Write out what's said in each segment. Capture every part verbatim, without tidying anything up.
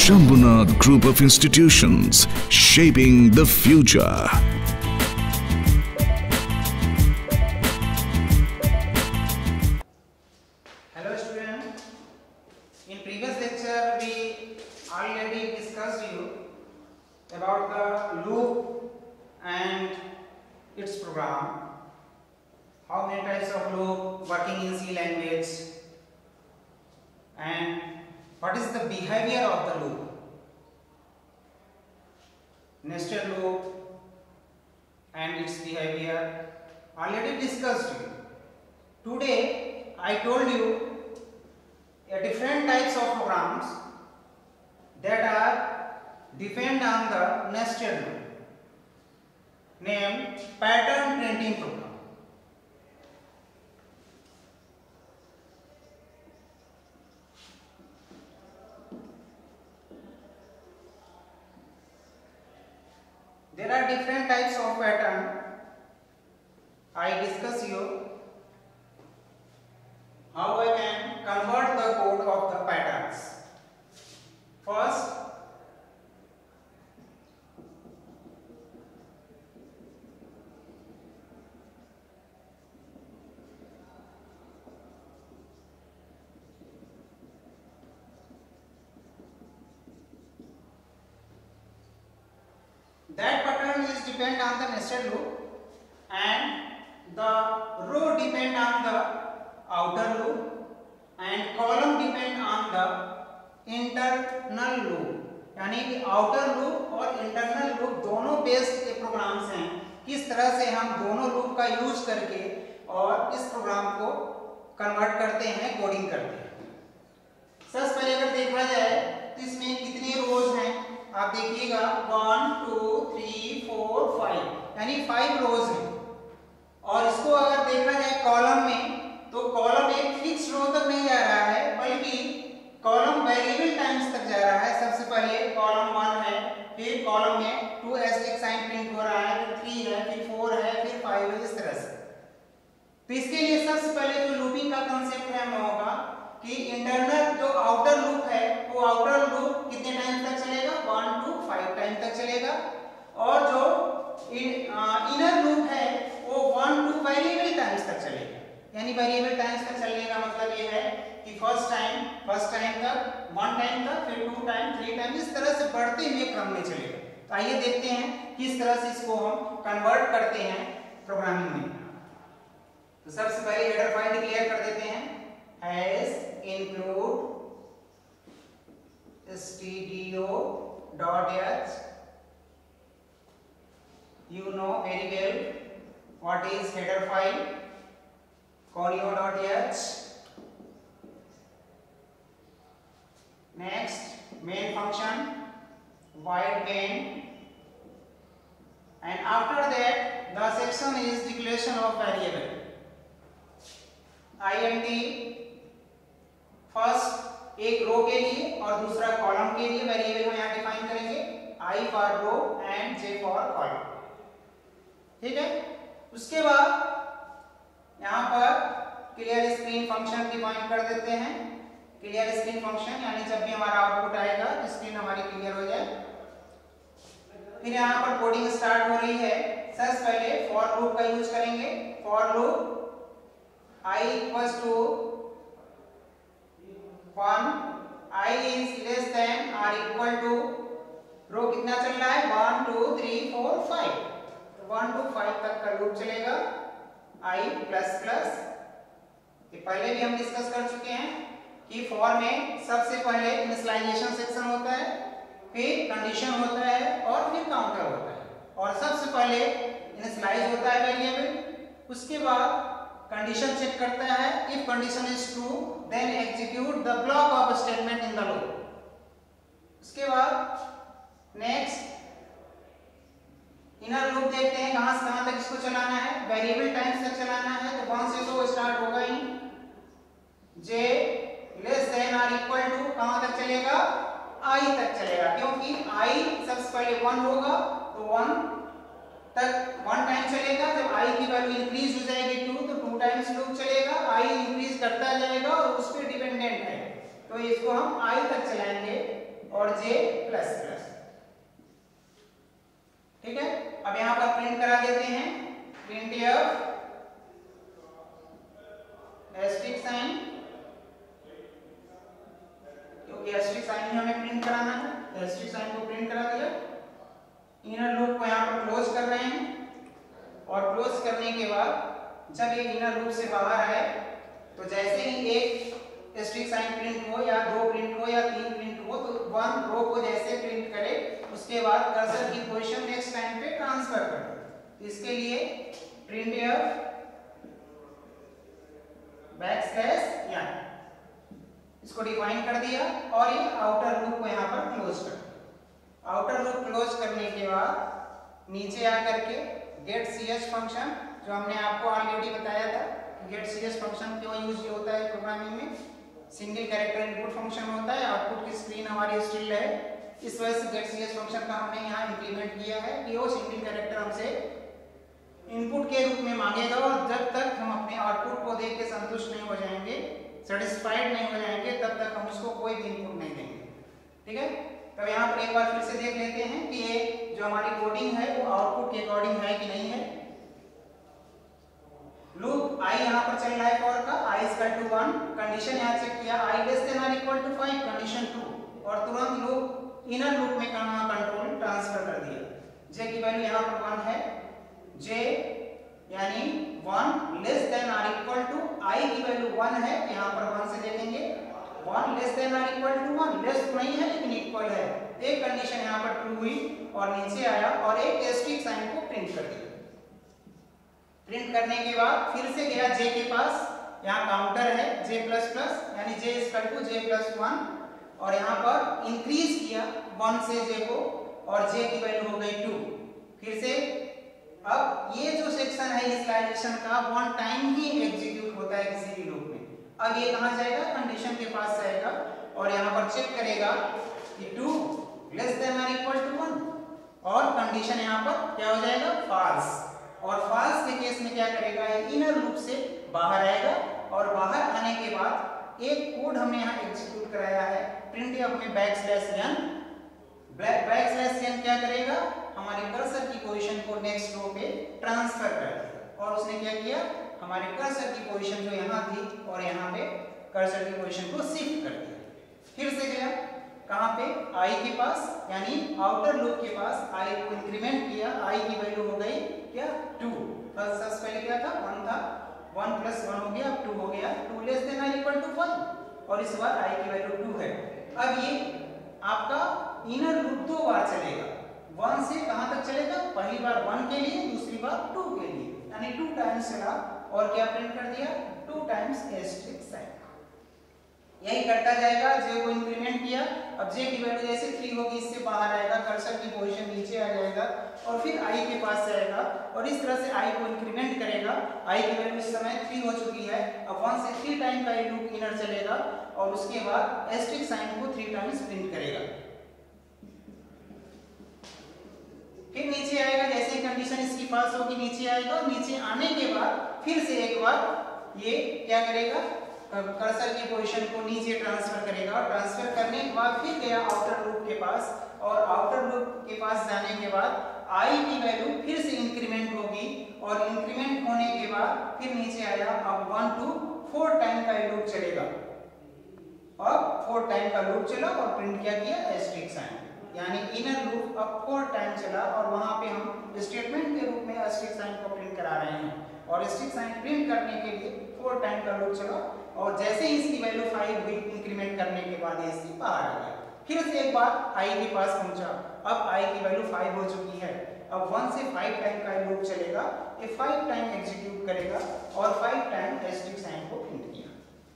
Shambhunath Group of Institutions, shaping the future. Hello students. In previous lecture we already discussed you about the loop and its program. How many types of loop working in C language and what is the behavior of the loop, nested loop and its behavior already discussed you. Today I told you a different types of programs that are depend on the nested loop named pattern printing program. There are different types of pattern. I discuss you how I can convert the code of the patterns. First, that pattern is depend on the nested loop and the row depend on the outer loop and column depend on the internal loop. यानी कि outer loop और internal loop दोनों based के programs हैं. किस तरह से हम दोनों लूप का यूज करके और इस प्रोग्राम को कन्वर्ट करते हैं, कोडिंग करते हैं. सबसे पहले अगर देखा जाए तो इसमें कितने रोज हैं आप देखिएगा, one two three four five यानी फाइव रोज हैं. और इसको अगर देखा जाए कॉलम में तो कॉलम एक फिक्स रो तक नहीं जा रहा है बल्कि कॉलम वेरिएबल टाइम्स तक जा रहा है. सबसे पहले कॉलम वन है, फिर कॉलम में टू एस्टेरिक साइन प्रिंट हो रहा है, फिर थ्री है, फिर फोर है, फिर फाइव है, इस तरह से. तो इसके लिए सबसे पहले जो लूपिंग का कांसेप्ट है हम लोगों का कि इंटरनल जो आउटर लूप है वो आउटर लूप कितने टाइम तक चलेगा, वन टू फाइव टाइम तक चलेगा. और जो इनर लूप है वो वन टू वेरिएबल टाइम्स तक चलेगा. यानी वेरिएबल टाइम्स तक चलने का मतलब ये है कि फर्स्ट टाइम फर्स्ट टाइम तक, वन टाइम तक, फिर टू टाइम, थ्री टाइम, इस तरह से बढ़ते हुए क्रम में चलेगा. तो आइए देखते हैं किस तरह से इसको हम कन्वर्ट करते हैं प्रोग्रामिंग में. तो सबसे पहले हेडर फाइल डिक्लेयर कर देते हैं as include stdio dot h. You know very well what is header file, conio dot h. Next, main function void main, and after that the section is declaration of variable int. First एक row के लिए और दूसरा column के लिए variable हम यहाँ define करेंगे, i for row and j for column. ठीक है. उसके बाद यहाँ पर क्लियर स्क्रीन फंक्शन डिफाइन कर देते हैं. क्लियर स्क्रीन फंक्शन यानी जब भी हमारा आउटपुट आएगा तो स्क्रीन हमारी क्लियर हो जाए. फिर यहाँ पर कोडिंग स्टार्ट हो रही है. सबसे पहले फॉर लूप का यूज करेंगे. For loop i equals to one, i is less than or equal to, row कितना चल रहा है, one two three four five, one two five तक का लूप चलेगा. i प्लस प्लस, ये पहले भी हम डिस्कस कर चुके हैं कि फॉर में सबसे पहले इनिशियलाइजेशन सेक्शन होता है, फिर कंडीशन होता है और फिर काउंटर होता है. और सबसे पहले इनिशियलाइज होता है वेरिएबल, उसके बाद कंडीशन चेक करता है. If condition is true then execute the block of statement in the loop. उसके बाद नेक्स्ट इनर लूप देखते हैं कहां से कहां तक इसको चलाना है. वेरिएबल टाइम्स तक चलाना है तो वन से तो स्टार्ट होगा ही. j लेस देन और इक्वल टू कहां तक चलेगा, i तक चलेगा, क्योंकि i सबसे पहले वन होगा तो वन तक वन टाइम चलेगा. जब i की वैल्यू इंक्रीज हो जाएगी टू तो टू टाइम्स लूप चलेगा. i इंक्रीज करता जाएगा और उस पर डिपेंडेंट है तो इसको हम i तक चलाएंगे. और जे प्लस प्लस। ठीक है, अब यहां पर प्रिंट करा देते हैं प्रिंट एफ एस्ट्रिक साइन, क्योंकि एस्ट्रिक साइन ही हमें प्रिंट कराना है, तो एस्ट्रिक साइन को प्रिंट करा दिया। इनर लूप को यहां पर क्लोज कर रहे हैं और क्लोज करने के बाद जब ये इनर लूप से बाहर आए तो जैसे ही एक एस्ट्रिक साइन प्रिंट हो या दो प्रिंट हो या तीन प्रिंट हो तो वन रो को जैसे प्रिंट करे उसके बाद कर्सर की पोजीशन नेक्स्ट लाइन पे ट्रांसफर कर दो। इसके लिए प्रिंट एफ बैक स्लैश या इसको डिफाइन कर दिया और ये आउटर लूप को यहां पर क्लोज कर दिया। आउटर लूप क्लोज करने के बाद नीचे आकर के गेट सीएच फंक्शन जो हमने आपको ऑलरेडी बताया था, गेट सीएच फंक्शन क्यों यूज होता है प्रोग्रामिंग में, सिंगल कैरेक्टर इनपुट फंक्शन होता है, आउटपुट की स्क्रीन हमारी स्टिल है, इस वजह से गेट सीएच फंक्शन का हमने यहाँ इंप्लीमेंट किया है कि वो सिंगल कैरेक्टर हमसे इनपुट के रूप में मांगेगा और जब तक हम अपने आउटपुट को देख के संतुष्ट नहीं हो जाएंगे, सेटिस्फाइड नहीं हो जाएंगे, तब तक हम उसको कोई भी इनपुट नहीं देंगे। ठीक है, तो यहाँ पर एक बार फिर से देख लेते हैं कि ये जो हमारी कोडिंग है वो आउटपुट के अकॉर्डिंग है कि नहीं है। लूप आई यहाँ पर चल रहा है फॉर का i is equal to one, condition यहाँ चेक किया आई लेस देन और equal to five, condition to, और तुरंत लूप इनर लूप में कंट्रोल ट्रांसफर कर दिया। जे की वैल्यू यहाँ पर वन है, जे यानी वन लेस देन और इक्वल टू आई की वैल्यू वन है, यहाँ पर वन से देखेंगे वन लेस देन और इक्वल टू वन, लेस तो नहीं है लेकिन इक्वल है। एक कंडीशन यहाँ पर ट्रू हुई और नीचे आया और एक एस्ट्रिक साइन को प्रिंट कर दिया। प्रिंट करने के बाद फिर से गया जे के पास, यहाँ काउंटर है जे प्लस प्लस यानी j is equal to j plus one, और यहाँ पर इंक्रीज किया वन से जे को और जे की वैल्यू हो गई टू। फिर से अब ये जो सेक्शन है इनिशियलाइजेशन का वन टाइम ही एग्जीक्यूट होता है किसी भी लूप में। अब ये कहाँ जाएगा, कंडीशन के पास जाएगा और यहाँ पर चेक करेगा कि टू लेस देन और इक्वल टू वन, और कंडीशन यहाँ पर क्या हो जाएगा फॉल्स, और फॉल्स के केस में क्या करेगा, ये इनर लूप से बाहर आएगा और बाहर आने के बाद एक कोड हमने यहाँ एग्जीक्यूट कराया है प्रिंट एफ में back slash N, back slash N क्या करेगा, हमारे कर्सर की पोजीशन को नेक्स्ट रो पे ट्रांसफर कर दिया, और उसने क्या किया, हमारे कर्सर की पोजीशन जो यहाँ थी और यहाँ पे कर्सर की पोजीशन को शिफ्ट कर दिया। फिर से गया कहाँ पे, आई के पास यानी आउटर लूप के पास, आई को इंक्रीमेंट किया, आई की वैल्यू हो गई क्या टू, फर्स्ट सबसे पहले क्या था वन था, वन प्लस वन हो गया टू हो गया, टू लेस देन और इक्वल टू फाइव, और इस बार आई की वैल्यू टू है। अब ये आपका इनर लूप दो बार चलेगा, वन से कहां तक चलेगा, पहली बार वन के लिए, दूसरी बार टू के लिए, यानी टू टाइम्स चला और क्या प्रिंट कर दिया टू टाइम्स एस्ट्रिक साइन। यही करता जाएगा, जे को इंक्रीमेंट किया, अब जे की वैल्यू जैसे थ्री होगी इससे बाहर आएगा, कर्सर की पोजीशन नीचे आ जाएगा और फिर आई के पास जाएगा और इस तरह से आई को इंक्रीमेंट करेगा। आई की वैल्यू इस समय थ्री हो चुकी है, अब वन से थ्री टाइम का ये लूप इनर चलेगा और उसके बाद एस्ट्रिक साइन को थ्री टाइम्स प्रिंट करेगा। फिर नीचे आएगा, जैसे कंडीशन इसकी पास होगी नीचे आएगा और नीचे आने के बाद फिर से एक बार ये क्या करेगा, कर्सर की पोजीशन को नीचे ट्रांसफर करेगा और ट्रांसफर करने के बाद फिर गया आउटर लूप के पास, और आउटर लूप के पास जाने के बाद आई की वैल्यू फिर से इंक्रीमेंट होगी और इंक्रीमेंट होने के बाद फिर नीचे आया, अब वन टू फोर टाइम का लूप चलेगा, अब फोर टाइम का लूप चला और प्रिंट क्या किया एस्ट्रिक साइन, यानी इनर लूप अब फोर टाइम चला और वहां पे हम स्टेटमेंट के रूप में एस्ट्रिक साइन को प्रिंट करा रहे हैं, और एस्ट्रिक साइन प्रिंट करने के लिए फोर टाइम का लूप चला और जैसे ही इसकी वैल्यू फाइव हुई इंक्रीमेंट करने के बाद ये इसकी बाहर आ गया। फिर से एक बार आई के पास पहुंचा, अब आई की वैल्यू फाइव हो चुकी है, अब वन से फाइव टाइम का लूप चलेगा, ये फाइव टाइम एग्जीक्यूट करेगा और फाइव टाइम एस्ट्रिक साइन को प्रिंट किया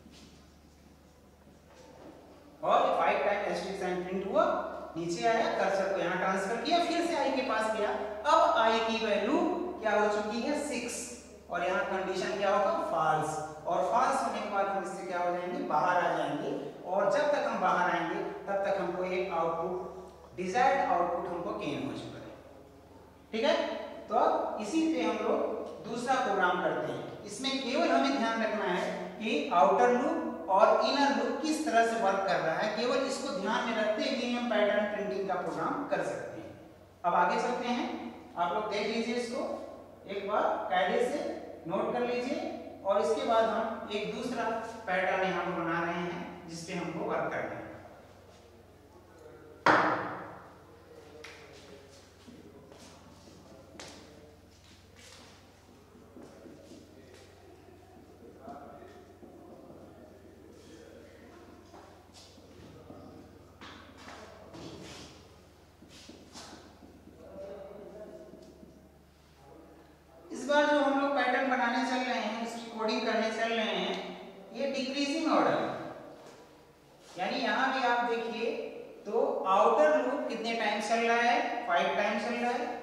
और five time asterisk sign print हुआ, नीचे आया, कर्सर को यहाँ ट्रांसफर किया, फिर से आई के पास गया, अब आई की वैल्यू क्या हो चुकी है सिक्स, और यहाँ कंडीशन क्या होगा फॉल्स, और फॉल्स होने के बाद हम इससे क्या हो जाएंगे बाहर आ जाएंगे, और जब तक हम बाहर आएंगे तब तक हमको एक आउटपुट डिजायर्ड आउटपुट हमको गेन हो चुका है। ठीक है, तो अब इसी पे हम लोग दूसरा प्रोग्राम करते हैं। इसमें केवल हमें ध्यान रखना है कि आउटर लूप और इनर लूप किस तरह से वर्क कर रहा है, केवल इसको ध्यान में रखते हुए हम पैटर्न प्रिंटिंग का प्रोग्राम कर सकते हैं। अब आगे चलते हैं, आप लोग देख लीजिए, इसको एक बार कायदे से नोट कर लीजिए और इसके बाद हम एक दूसरा पैटर्न यहाँ पर बना रहे हैं जिसपे हमको वर्क करना है। इस बार जो हम लोग पैटर्न बनाने चल रहे हैं, इसकी कोडिंग करने चल रहे हैं, ये डिक्रीजिंग ऑर्डर है। यानी यहाँ भी आप देखिए तो आउटर लूप कितने टाइम चल रहा है, फाइव टाइम चल रहा है,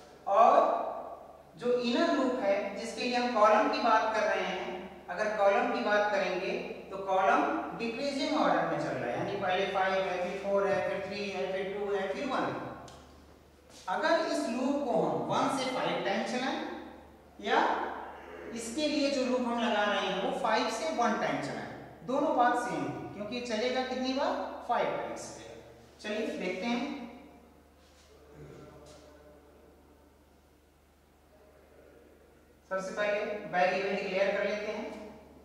और जो इनर लूप है जिसके लिए हम कॉलम की बात कर रहे हैं, अगर कॉलम की बात करेंगे तो कॉलम डिक्रीजिंग ऑर्डर में चल रहा है। यानी पहले फाइव है, फिर फोर है, फिर थ्री है, फिर टू है, फिर वन है। अगर इस लूप को हम वन से फाइव टाइम चलाएं या इसके लिए जो लूप हम लगा रहे हैं वो फाइव से वन टाइम चलाएं, दोनों बात सेम है क्योंकि चलेगा कितनी बार, फाइव टाइम्स चलेगा। चलिए देखते हैं। सबसे पहले बैग इवेंट क्लियर कर लेते हैं,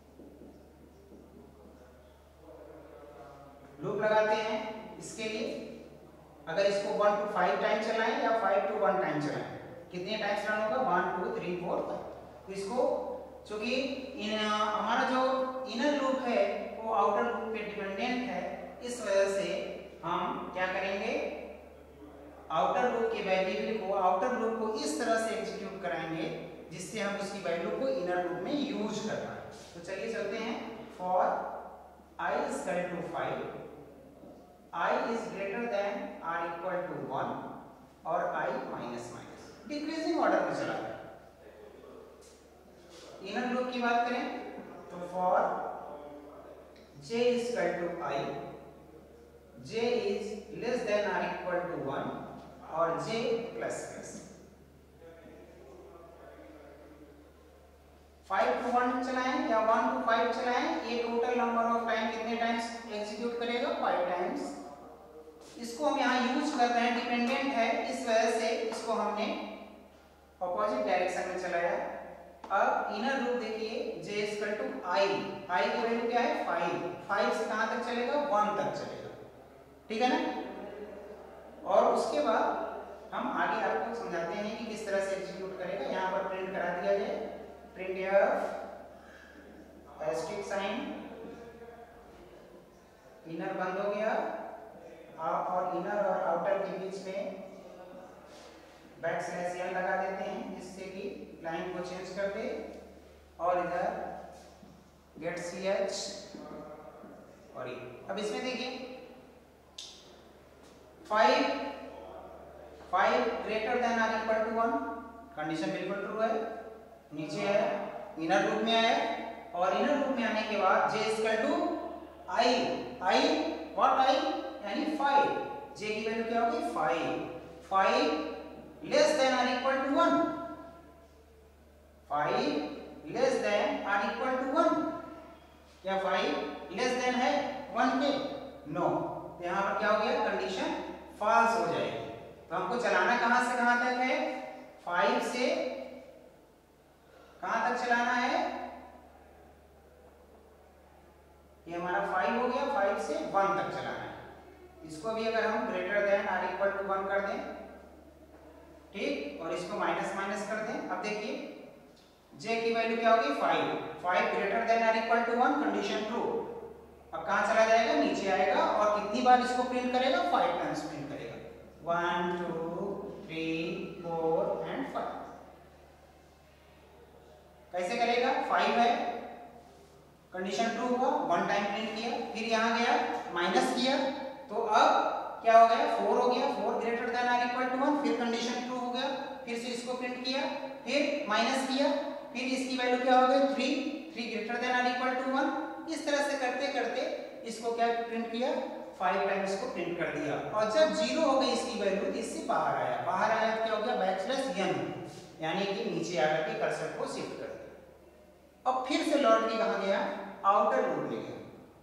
लूप लगाते हैं। इसके लिए अगर इसको वन टू फाइव टाइम चलाएं या फाइव टू वन टाइम चलाएं, कितने टाइम्स रन होगा, one two three four five. तो इसको चूंकि इन हमारा जो इनर लूप है वो आउटर लूप पे डिपेंडेंट है, इस वजह से हम क्या करेंगे, आउटर लूप के वेरिएबल को, आउटर लूप को इस तरह से एग्जीक्यूट कराएंगे जिससे हम उसकी वैल्यू को इनर लूप में यूज कर पाए। तो चलिए चलते हैं। For i is equal to five, i is greater than or equal to one और i minus minus, decreasing order में चला गया। इनर लूप की बात करें तो for j is equal to i, j is less than or equal to one और j plus plus. Five two one चलाएं या वन टू फाइव चलाएं, ये टोटल नंबर ऑफ टाइम कितने टाइम्स एग्जीक्यूट करेगा, फाइव टाइम्स। इसको हम यहाँ यूज कर रहे हैं, डिपेंडेंट है, इस वजह से इसको हमने ऑपोजिट डायरेक्शन में चलाया। अब इनर लूप देखिए, j is equal to i, i की वैल्यू क्या है, फाइव, फाइव से कहां तक चलेगा, वन तक चलेगा, ठीक है ना। और उसके बाद हम आगे आपको समझाते हैं कि किस तरह से एग्जीक्यूट करेगा। यहाँ पर प्रिंट करा दिया जाए, प्रिंट एस्ट्रिक साइन, इनर बंद हो गया, और इनर और आउटर के बीच में बैक स्लैश एल लगा देते हैं जिससे कि लाइन को चेंज कर दे, और इधर गेट सी एच और ये। अब इसमें देखिए five five greater than or equal to one, condition बिल्कुल ट्रू है, नीचे है, इनर लूप में आया, और इनर लूप में आने के बाद j equal to i, i what i यानी फाइव, j की वैल्यू क्या होगी, five, five less than or equal to one, five less than or equal to one, क्या फाइव लेस देन है वन के, नो, तो यहाँ पर क्या हो गया, कंडीशन फॉल्स हो जाएगी। तो हमको चलाना कहां से कहां तक है, फाइव से कहां तक चलाना है, ये हमारा फाइव हो गया, फाइव से वन तक चलाना है। इसको भी अगर हम greater than or equal to one कर दें, ठीक, और इसको माइनस माइनस कर दें। अब देखिए j की वैल्यू क्या होगी, five, five greater than or equal to one, condition true. अब कहां चला जाएगा, नीचे आएगा, और कितनी बार इसको प्रिंट करेगा, फाइव टाइम्स प्रिंट करेगा, one two three four and five. कैसे करेगा, फाइव है, कंडीशन ट्रू हुआ, वन टाइम प्रिंट किया, फिर यहां गया माइनस किया, तो अब क्या हो गया, फोर हो गया, four greater than or equal to one, फिर कंडीशन ट्रू हो गया, फिर से इसको प्रिंट किया, फिर माइनस किया, फिर इसकी वैल्यू क्या हो गई, three, three greater than or equal to one. इस तरह से करते करते इसको क्या प्रिंट किया, फाइव टाइम इसको प्रिंट कर दिया, और जब जीरो हो गई इसकी वैल्यू तो इससे बाहर आया, बाहर आया तो क्या हो गया, बैक स्लैश एन, यानी कि नीचे आकर के कर्सर को शिफ्ट कर दिया। अब फिर से लौट के कहां गया, आउटर लूप में गया।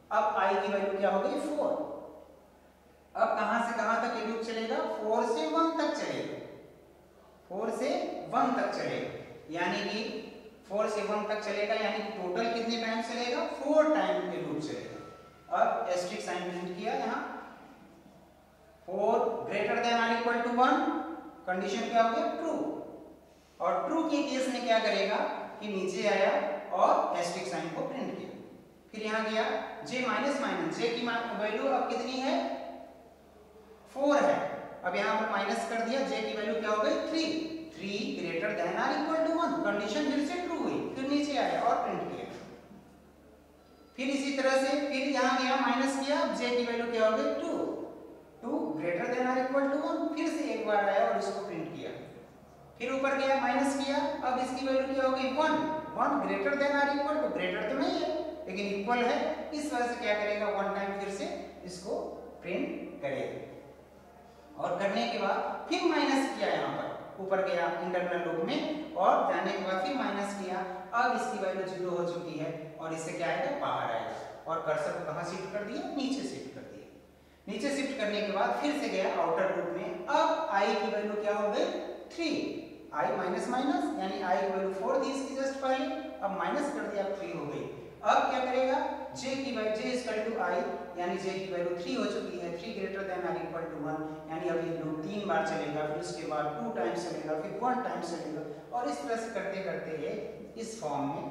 अब i की वैल्यू क्या हो गई फोर। अब कहां से कहां तक ये लूप चलेगा, फोर से वन तक चलेगा, फोर से वन तक चलेगा, यानी कि फोर से वन तक चलेगा, यानी कि टोटल कितने टाइम चलेगा, फोर टाइम ये लूप चलेगा। अब एस्टेरिस्क साइन प्रिंट किया, यहाँ four greater than or equal to one, condition क्या हो गया, ट्रू। और ट्रू के केस में क्या करेगा कि नीचे आया और एस्टेरिस्क साइन को प्रिंट किया। फिर यहाँ गया j माइनस माइनस, j की वैल्यू अब कितनी है, फोर है, अब यहाँ पर माइनस कर दिया, j की वैल्यू क्या हो गई, three, three greater than or equal to one, condition फिर से ट्रू हुई, फिर नीचे आया और प्रिंट किया। फिर इसी तरह से फिर यहाँ गया माइनस किया, j की वैल्यू क्या हो गई, two, two greater than or equal to one, फिर से एक बार आया और इसको प्रिंट किया। फिर ऊपर गया माइनस किया, अब इसकी वैल्यू क्या हो गई, one, one greater than or equal to, greater तो नहीं है लेकिन इक्वल है, इस वजह से क्या करेगा, वन टाइम फिर से इसको प्रिंट करेगा। और करने के बाद फिर माइनस किया, यहाँ पर ऊपर गया इंटरनल लूप में और जाने के बाद फिर माइनस किया, अब इसकी वैल्यू जीरो हो चुकी है और इससे क्या आएगा, बाहर आएगा। और कर्सर को कहां शिफ्ट कर दिया, नीचे शिफ्ट कर दिया। नीचे शिफ्ट करने के बाद फिर से गया आउटर लूप में, अब i की वैल्यू क्या हो गई, थ्री, i माइनस माइनस यानी i की वैल्यू फोर थी इसकी जस्ट पहले, अब माइनस कर दिया, थ्री हो गई। अब क्या करेगा, j की value j equal to i, यानी j की वैल्यू थ्री हो चुकी है, three greater than or equal to one, यानी अब ये लूप तीन बार चलेगा, फिर उसके बाद टू टाइम्स चलेगा, फिर वन टाइम चलेगा, और इस तरह से करते करते ये इस फॉर्म में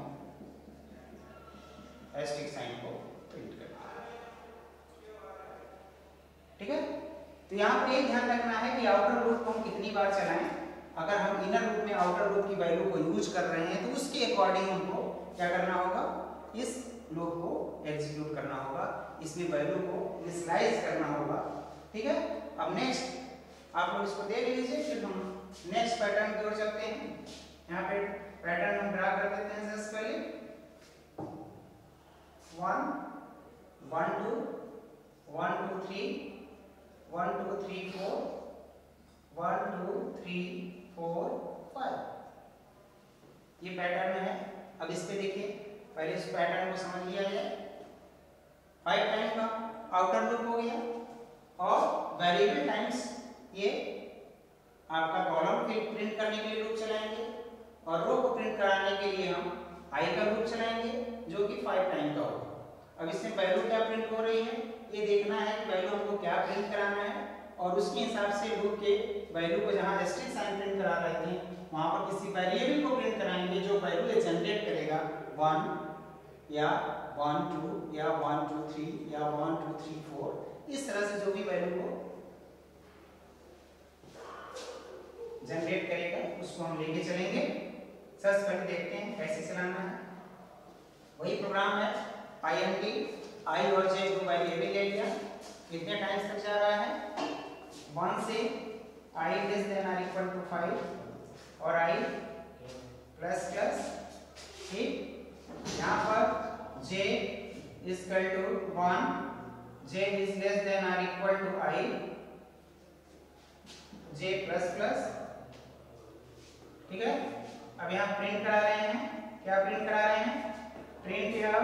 एस्टेरिस्क साइन को प्रिंट करता है। ठीक है, तो यहाँ पर ये ध्यान रखना है कि आउटर लूप को हम कितनी बार चलाएं। अगर हम इनर लूप में आउटर लूप की वैल्यू को यूज कर रहे हैं तो उसके अकॉर्डिंग हमको क्या करना होगा, इस लूप को एग्जीक्यूट करना होगा, इसमें वैल्यू को इनिशियलाइज करना होगा। ठीक है, अब नेक्स्ट आप लोग इसको देख लीजिए, फिर हम नेक्स्ट पैटर्न की ओर चलते हैं। यहाँ पे पैटर्न हम ड्रा कर देते हैं। सबसे पहले one, one two, one two three, one two three four, one two three four five, ये पैटर्न है। अब इस पे देखिए, पहले इस पैटर्न को समझ लिया जाए। फाइव टाइम का आउटर लूप हो गया और वेरिएबल टाइम्स ये आपका कॉलम के प्रिंट करने के लिए लूप चलाएंगे और रो को प्रिंट कराने के लिए हम i का लूप चलाएंगे जो कि फाइव टाइम का होगा। अब इसमें वैल्यू क्या प्रिंट हो रही है ये देखना है कि वैल्यू हमको क्या प्रिंट कराना है, और उसके हिसाब से लूप के वैल्यू को जहां एस्टेरिस्क साइन प्रिंट करा रहे थे वहां पर किसी वेरिएबल को प्रिंट कराएंगे जो वैल्यू ये जनरेट करेगा, वन या वन टू या वन टू थ्री या वन टू थ्री फोर, इस तरह से जो भी वैल्यू को जनरेट करेगा उसको हम लेके चलेंगे। सबसे पहले देखते हैं कैसे चलाना है। वही प्रोग्राम है, आई एन टी, आई और जे दो वेरिएबल ले लिया, कितने टाइम्स तक जा रहा है, वन से I less than or equal to five और आई प्लस प्लस, ठीक। यहाँ पर j is equal to one, j is less than or equal to i, j plus plus, ठीक है। अब यहाँ प्रिंट करा रहे हैं, क्या प्रिंट करा रहे हैं, प्रिंट या,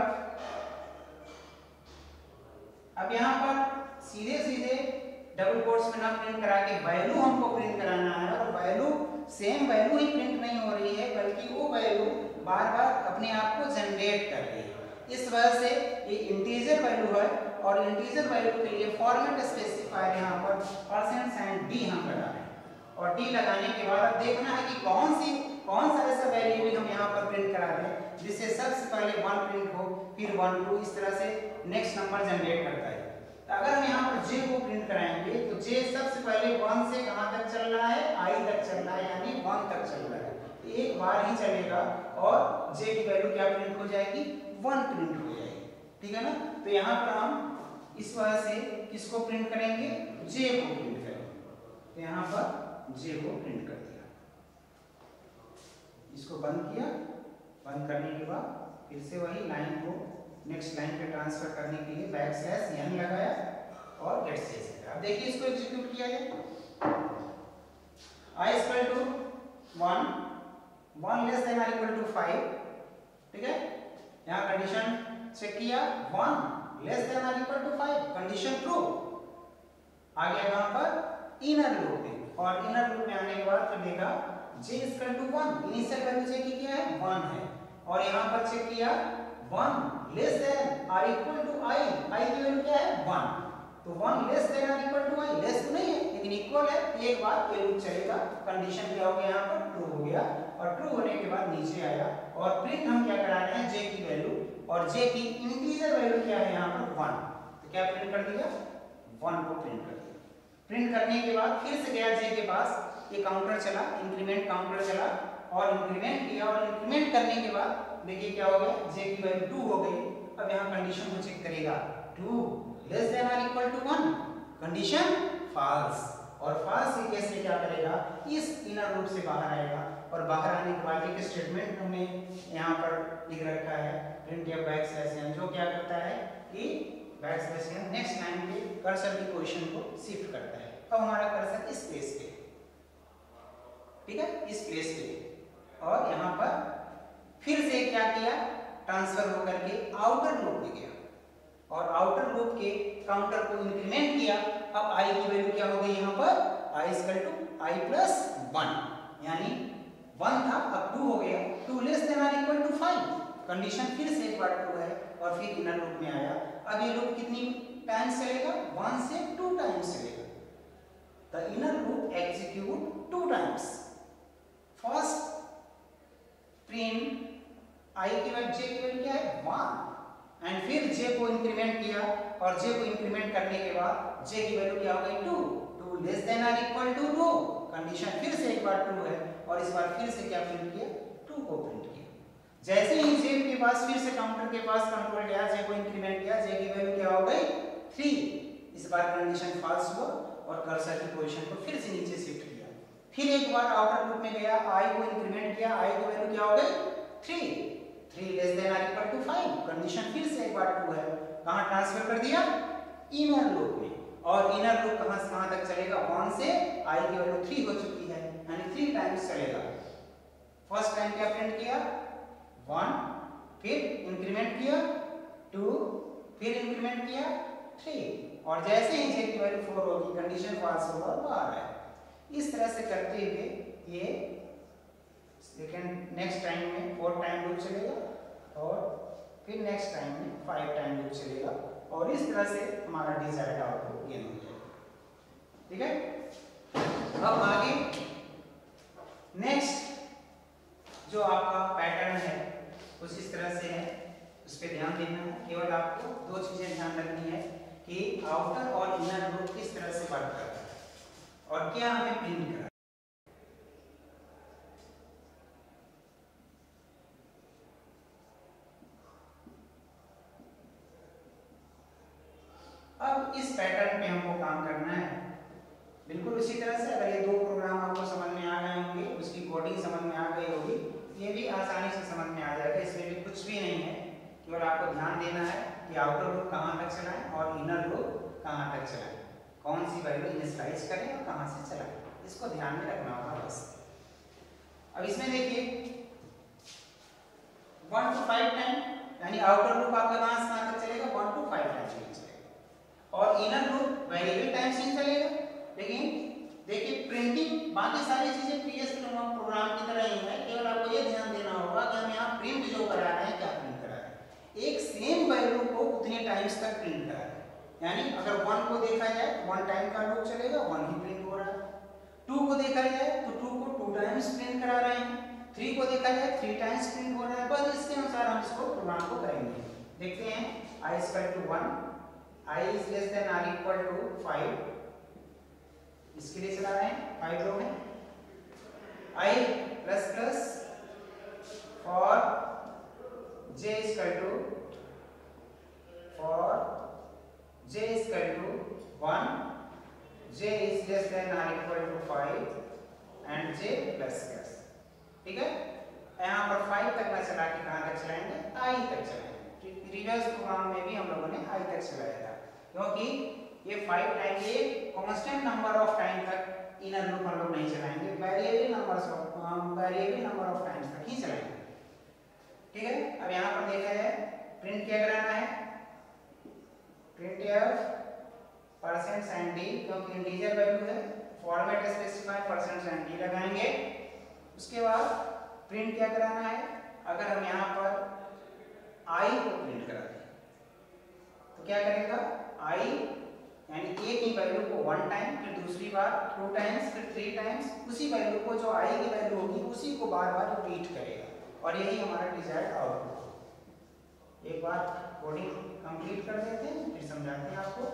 अब यहाँ पर सीधे सीधे डबल कोट्स में ना प्रिंट करा के वैल्यू हमको प्रिंट कराना है, और वैल्यू सेम वैल्यू ही प्रिंट नहीं हो रही है बल्कि वो वैल्यू बार बार अपने आप को जनरेट कर रही है। इस वजह से ये इंटीजर वैल्यू है और इंटीजर वैल्यू के लिए फॉर्मेट स्पेसिफायर यहाँ पर परसेंट साइन डी हम लगा रहे हैं, और डी लगाने के बाद अब देखना है कि कौन सी कौन सा ऐसा वेरिएबल हम यहाँ पर प्रिंट करा दें जिससे सबसे पहले वन प्रिंट हो, फिर वन टू, इस तरह से नेक्स्ट नंबर जनरेट करता है। तो अगर हम यहाँ पर j को प्रिंट कराएंगे तो j सबसे पहले वन से कहाँ तक चल रहा है, i तक चल रहा है, यानी वन तक चल रहा है, तो एक बार ही चलेगा और j की वैल्यू क्या प्रिंट हो जाएगी, वन प्रिंट हो जाएगी, ठीक है ना। तो यहाँ पर हम इस वजह से किसको प्रिंट करेंगे, j को प्रिंट करेंगे, तो यहाँ पर j को प्रिंट कर दिया, इसको बंद किया, बंद करने के बाद फिर से वही लाइन को नेक्स्ट लाइन पे ट्रांसफर करने के लिए बैक स्लैश n लगाया और गेट स्पेस किया। अब देखिए इसको एग्जीक्यूट किया जाए, i equal to one, one less than or equal to five, ठीक है। यहाँ कंडीशन चेक किया वन, लेस देन और equal to five, condition true. आ गया यहाँ पर इनर लूप में, और इनर लूप में आने के बाद फिर देखा j equal to one, initial value j की क्या है वन है, और यहाँ पर चेक किया वन लेस देन और इक्वल टू i, i की वैल्यू क्या है वन, तो वन लेस देन और इक्वल टू i, लेस तो नहीं है लेकिन इक्वल है, एक बार ये लूप चलेगा, कंडीशन क्या हो गया यहाँ पर ट्रू हो गया, और ट्रू होने के बाद नीचे आया और प्रिंट हम क्या करा रहे हैं j की वैल्यू, और j की इंटीजर वैल्यू क्या है यहाँ पर वन, तो क्या प्रिंट कर दिया वन को प्रिंट कर दिया। प्रिंट करने के बाद फिर से गया j के पास, ये काउंटर चला, इंक्रीमेंट काउंटर चला और इंक्रीमेंट किया, और इंक्रीमेंट करने के बाद देखिए क्या हो गया j की वैल्यू टू हो गई। अब यहाँ कंडीशन को चेक करेगा टू लेस देन और equal to one, condition false, और फॉल्स के केस में क्या करेगा इस इनर लूप से बाहर आएगा, और बाहर आने के बाद एक स्टेटमेंट हमने यहाँ पर लिख रखा है प्रिंट या बैक स्लैश n, जो क्या करता है कि back slash n next line पे कर्सर की पोजीशन को शिफ्ट करता है। अब हमारा कर्सर इस प्लेस पे, ठीक है इस प्लेस पे, और यहाँ पर फिर से क्या किया ट्रांसफर होकर के आउटर लूप में गया, और आउटर लूप के काउंटर को इंक्रीमेंट किया। अब i की वैल्यू क्या हो गई यहाँ पर i equal to i plus one, यानी वन था अब टू हो गया, टू लेस देन और इक्वल टू फाइव, कंडीशन फिर से एक बार ट्रू है, और फिर इनर लूप में आया। अब ये लूप कितनी टाइम्स चलेगा वन से टू टाइम्स चलेगा, the inner loop execute two times, first print i की वैल्यू j की वैल्यू क्या है वन, एंड फिर j को इंक्रीमेंट किया, और j को इंक्रीमेंट करने के बाद j की वैल्यू क्या हो गई टू, टू लेस देन और इक्वल टू टू, कंडीशन फिर से एक बार ट्रू है, और इस बार फिर से क्या प्रिंट किया टू को प्रिंट किया। जैसे ही j के पास फिर से काउंटर के पास कंट्रोल गया, j को इंक्रीमेंट किया, j की वैल्यू क्या हो गई थ्री, इस बार कंडीशन फॉल्स हुआ, और कर्सर की पोजीशन को फिर से नीचे शिफ्ट किया। फिर एक बार आउटर लूप में गया, i को इंक्रीमेंट किया, i की वैल्यू क्या हो गई थ्री, थ्री लेस देन और इक्वल टू फाइव, कंडीशन फिर से एक बार ट्रू है, कहां ट्रांसफर कर दिया इनर लूप में, और इनर लूप कहां से कहां तक चलेगा वन से i की वैल्यू थ्री हो चुकी है, यानी थ्री टाइम्स चलेगा। फर्स्ट टाइम क्या प्रिंट किया वन, फिर इंक्रीमेंट किया टू, फिर इंक्रीमेंट किया थ्री, और जैसे ही j की वैल्यू फोर होगी कंडीशन फॉल्स होगा और बाहर आए। इस तरह से करते हुए ये सेकेंड नेक्स्ट टाइम में फोर टाइम लूप चलेगा, और फिर नेक्स्ट टाइम में फाइव टाइम लूप चलेगा, और इस तरह से हमारा डिजायर्ड आउटपुट गेन हो जाएगा। ठीक है, अब आगे नेक्स्ट जो आपका पैटर्न है कुछ इस तरह से है, उस पर ध्यान देना है। केवल आपको दो चीजें ध्यान रखनी है कि आउटर और इनर लूप किस तरह से वर्क करता है और क्या हमें प्रिंट करना है। अब इस पैटर्न पे हमको काम करना है बिल्कुल उसी तरह से। अगर ये दो प्रोग्राम आपको समझ में आ गए होंगे, उसकी कोडिंग समझ में आ गई होगी, ये भी आसानी से समझ में आ जाएगा। इसमें भी कुछ भी नहीं है, केवल आपको ध्यान देना है कि आउटर लूप कहाँ तक चलाएं और इनर लूप कहाँ तक चलाएं, कौन सी वैल्यू इनिशियलाइज करें और कहाँ से चलाएं, इसको ध्यान में रखना होगा बस। अब इसमें देखिए वन टू फाइव टाइम, यानी आउटर लूप आपका कहाँ से कहाँ तक चलेगा, वन टू फाइव टाइम चलेगा, और इनर लूप वेरिएबल टाइम से चलेगा। लेकिन देखिए प्रिंटिंग बाकी सारी चीजें प्रीवियस प्रोग्राम की तरह ही है, केवल आपको ये ध्यान देना होगा कि हम यहाँ प्रिंट जो करा रहे हैं क्या प्रिंट करा रहे हैं, एक सेम वैल्यू को उतने टाइम्स तक प्रिंट करा रहे हैं। यानी अगर वन को देखा जाए वन टाइम का लूप चलेगा, वन ही प्रिंट हो रहा है। टू को देखा जाए तो टू को टू टाइम्स प्रिंट करा रहे हैं। थ्री को देखा जाए थ्री टाइम्स प्रिंट हो रहा है। बस इसके अनुसार हम इसको प्रोग्राम को करेंगे। देखते हैं i equal to one, i is less than or equal to five, इसके लिए चला रहे हैं फाइव रो में। i plus plus for j equal to for j equal to one, j is less than or equal to five and j plus plus. ठीक है, यहाँ पर फाइव तक ना चला के कहाँ तक चलाएंगे, i तक चलाएंगे। प्रीवियस प्रोग्राम में भी हम लोगों ने i तक चलाया था, क्योंकि ये फाइव टाइम ये कांस्टेंट नंबर ऑफ टाइम तक इनर लूप हम लोग नहीं चलाएंगे, variable numbers of variable number of times तक ही चलाएंगे। ठीक है, अब यहाँ पर देखा जाए प्रिंट क्या कराना है, प्रिंटफ परसेंट एंड डी, क्योंकि इंटीजर वैल्यू है, format specify percent and D लगाएंगे। उसके बाद प्रिंट क्या कराना है, अगर हम यहाँ पर आई को प्रिंट करा दें तो क्या करेगा, आई यानी ए की वैल्यू को वन टाइम, फिर दूसरी बार टू टाइम्स, फिर थ्री टाइम्स, उसी वैल्यू को जो आई की वैल्यू होगी उसी को बार बार रिपीट करेगा, और यही हमारा डिजायर्ड आउटपुट। एक बार कोडिंग कंप्लीट कर देते हैं, फिर समझाते हैं आपको।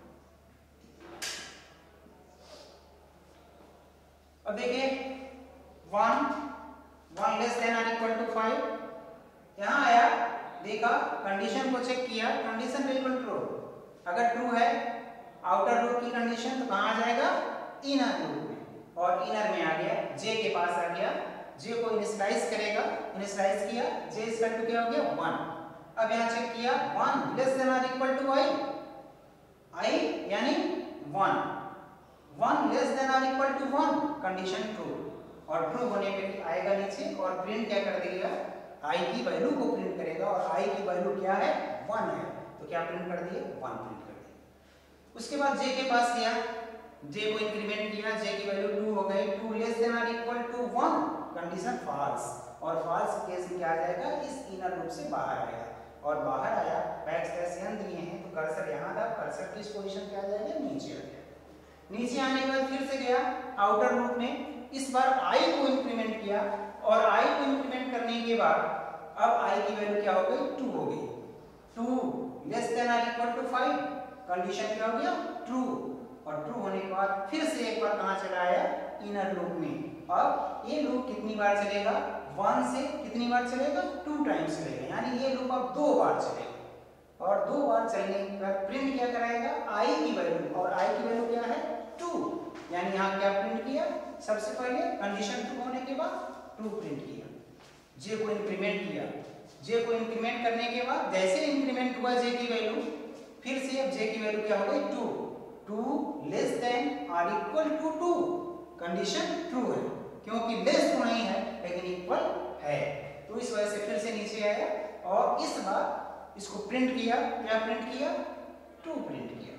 अब देखिए वन वन लेस देन और इक्वल टू फाइव, यहाँ आया, देखा, कंडीशन को चेक किया, कंडीशन बिल्कुल ट्रू, अगर ट्रू है आउटर लूप की कंडीशन तो कहाँ आ जाएगा, इनर लूप में, और इनर में आ गया, जे के पास आ गया, जे को इनिशियलाइज करेगा, इनिशियलाइज किया, जे इज इक्वल टू क्या हो गया वन। अब यहाँ चेक किया वन लेस देन और इक्वल टू आई, आई यानी वन, वन लेस देन और equal to one, condition true, और ट्रू होने पे आएगा नीचे और प्रिंट क्या कर देगा, आई की वैल्यू को प्रिंट करेगा, और आई की वैल्यू क्या है, वन है, तो क्या प्रिंट कर दिए, वन प्रिंट कर दिए। उसके बाद जे के पास गया, जे को इंक्रीमेंट किया, जे की वैल्यू टू हो गई, टू लेस देन और equal to one, condition false, और फॉल्स केस में क्या आ जाएगा, इस इनर लूप से बाहर आएगा, और बाहर आया, बैक स्लैश एन दिए हैं तो कर्सर यहाँ था, कर्सर किस पोजीशन पे आ जाएगा, नीचे आ जाएगा। नीचे आने के बाद फिर से गया आउटर लूप में, इस बार आई को इंक्रीमेंट किया, और आई को इंक्रीमेंट करने के बाद अब आई की वैल्यू क्या हो गई, टू हो गई, टू लेस देन और इक्वल टू फाइव, कंडीशन क्या हो गया, ट्रू, और ट्रू होने के बाद फिर से एक बार कहाँ चला आया, इनर लूप में। अब ये लूप कितनी बार चलेगा, वन से कितनी बार चलेगा, टू टाइम्स चलेगा, यानी ये लूप अब दो बार चलेगा, और दो बार चलने के बाद प्रिंट क्या कराएगा, आई की वैल्यू, और आई की वैल्यू क्या है, टू, यानी यहाँ क्या प्रिंट किया, सबसे पहले कंडीशन ट्रू होने के बाद टू प्रिंट किया, जे को इंक्रीमेंट किया, जे को इंक्रीमेंट करने के बाद जैसे इंक्रीमेंट हुआ जे की वैल्यू, फिर से अब जे की वैल्यू क्या हो गई, टू, टू लेस देन और equal to two, condition true है, क्योंकि लेस तो नहीं है लेकिन इक्वल है, तो इस वजह से फिर से नीचे आया, और इस बार इसको प्रिंट किया, क्या प्रिंट किया, टू प्रिंट किया,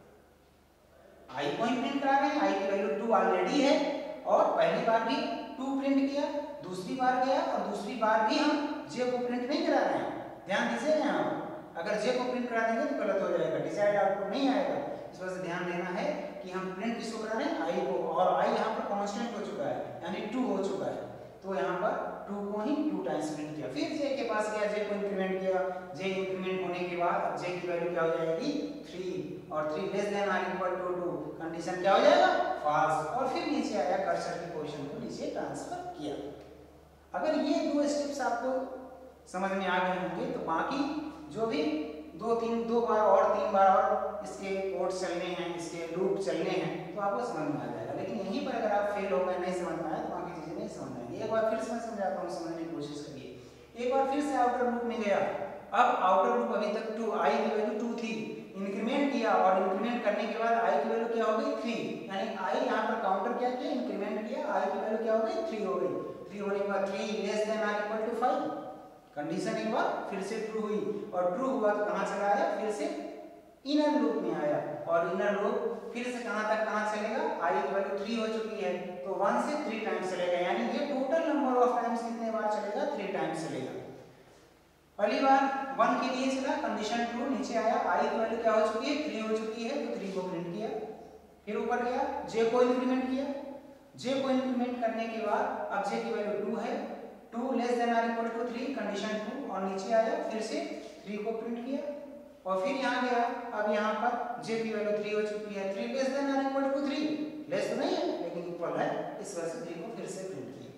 आई को ही प्रिंट करा रहे हैं, आई की वैल्यू टू ऑलरेडी है, और पहली बार भी टू प्रिंट किया, दूसरी बार गया, और दूसरी बार भी हम जे को प्रिंट नहीं करा रहे हैं, ध्यान दीजिए यहाँ, अगर जे को प्रिंट करा देंगे तो गलत हो जाएगा, डिजायर्ड आउटपुट नहीं आएगा, इस वजह से ध्यान देना है कि हम प्रिंट किसको करा रहे हैं, आई को, और आई यहाँ पर कांस्टेंट हो चुका है, यानी टू हो चुका है, तो यहाँ पर टू को ही टू टाइम्स प्रिंट किया, फिर जे के पास गया, जे को इंक्रीमेंट किया, जे इंक्रीमेंट होने के बाद अब जे की वैल्यू क्या हो जाएगी, थ्री, और थ्री लेस देन और इक्वल टू टू, कंडीशन क्या हो जाएगा, फॉल्स, और फिर नीचे आया, कर्सर की पोजीशन को नीचे ट्रांसफर किया। अगर ये दो स्टेप्स आपको समझ में आ गए होंगे तो बाकी जो भी दो तीन दो बार और तीन बार और इसके कोड चलने हैं, इसके लूप चलने हैं, तो आपको समझ में आ जाएगा, लेकिन यहीं पर अगर आप फेल हो गए, नहीं समझ में आया तो बाकी चीजें नहीं समझ में आएंगी। एक बार फिर से मैं समझाता हूँ, समझने की कोशिश करिए। एक बार फिर से आउटर लूप में गया, अब आउटर लूप अभी तक टू, आई की वैल्यू टू थी, इंक्रीमेंट किया, और इंक्रीमेंट करने के बाद आई की वैल्यू क्या हो गई, थ्री, यानी आई यहाँ पर काउंटर क्या किया, इंक्रीमेंट किया, आई की वैल्यू क्या हो गई, थ्री हो गई, थ्री होने के बाद थ्री लेस देन और इक्वल टू फाइव, कंडीशन एक बार फिर से ट्रू हुई, और ट्रू हुआ तो कहाँ चला आया, फिर से इनर लूप में आया, और इनर लूप फिर से कहाँ तक कहाँ चलेगा, आई की वैल्यू थ्री हो चुकी है तो वन से थ्री टाइम्स चलेगा, यानी ये टोटल नंबर ऑफ टाइम्स कितने बार चलेगा, थ्री टाइम्स चलेगा। पहली बार वन के लिए चला, कंडीशन ट्रू, नीचे आया, आई की वैल्यू क्या हो चुकी है, थ्री हो चुकी है, तो थ्री को प्रिंट किया, फिर ऊपर गया, जे को इंक्रीमेंट किया, जे को इंक्रीमेंट करने के बाद अब जे की वैल्यू टू है, टू लेस देन और equal to three, condition to, और नीचे आया, फिर से थ्री को प्रिंट किया, और फिर यहाँ गया, अब यहाँ पर जे की वैल्यू थ्री हो चुकी है, थ्री लेस देन और इक्वल टू थ्री, लेस तो नहीं है लेकिन इक्वल है, इस वजह से थ्री को फिर से प्रिंट किया।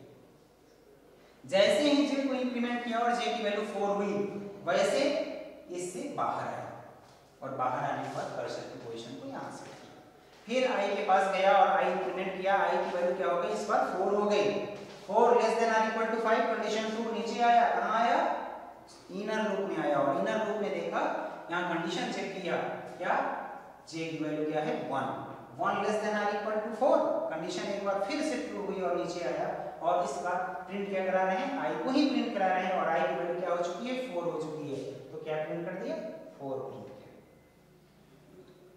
जैसे ही जे को इंक्रीमेंट किया और जे की वैल्यू फोर हुई, वैसे इससे बाहर आया, और बाहर आने के बाद कर्सर की पोजीशन को यहाँ से किया, फिर आई के पास गया और आई इंक्रीमेंट किया, आई की वैल्यू क्या हो गई, इस बार फोर हो गई, फोर लेस देन और equal to five, condition true, नीचे आया, कहाँ आया, इनर लूप में आया, और इनर लूप में देखा, यहाँ कंडीशन चेक किया, क्या, जे की वैल्यू क्या है, वन, वन लेस देन और इक्वल टू फोर, कंडीशन एक बार फिर से ट्रू हुई और नीचे आया, और इस बार प्रिंट क्या करा रहे हैं, आई को ही प्रिंट करा रहे हैं, और आई की वैल्यू क्या हो चुकी है, फोर हो चुकी है, तो क्या प्रिंट कर दिया, फोर प्रिंट किया।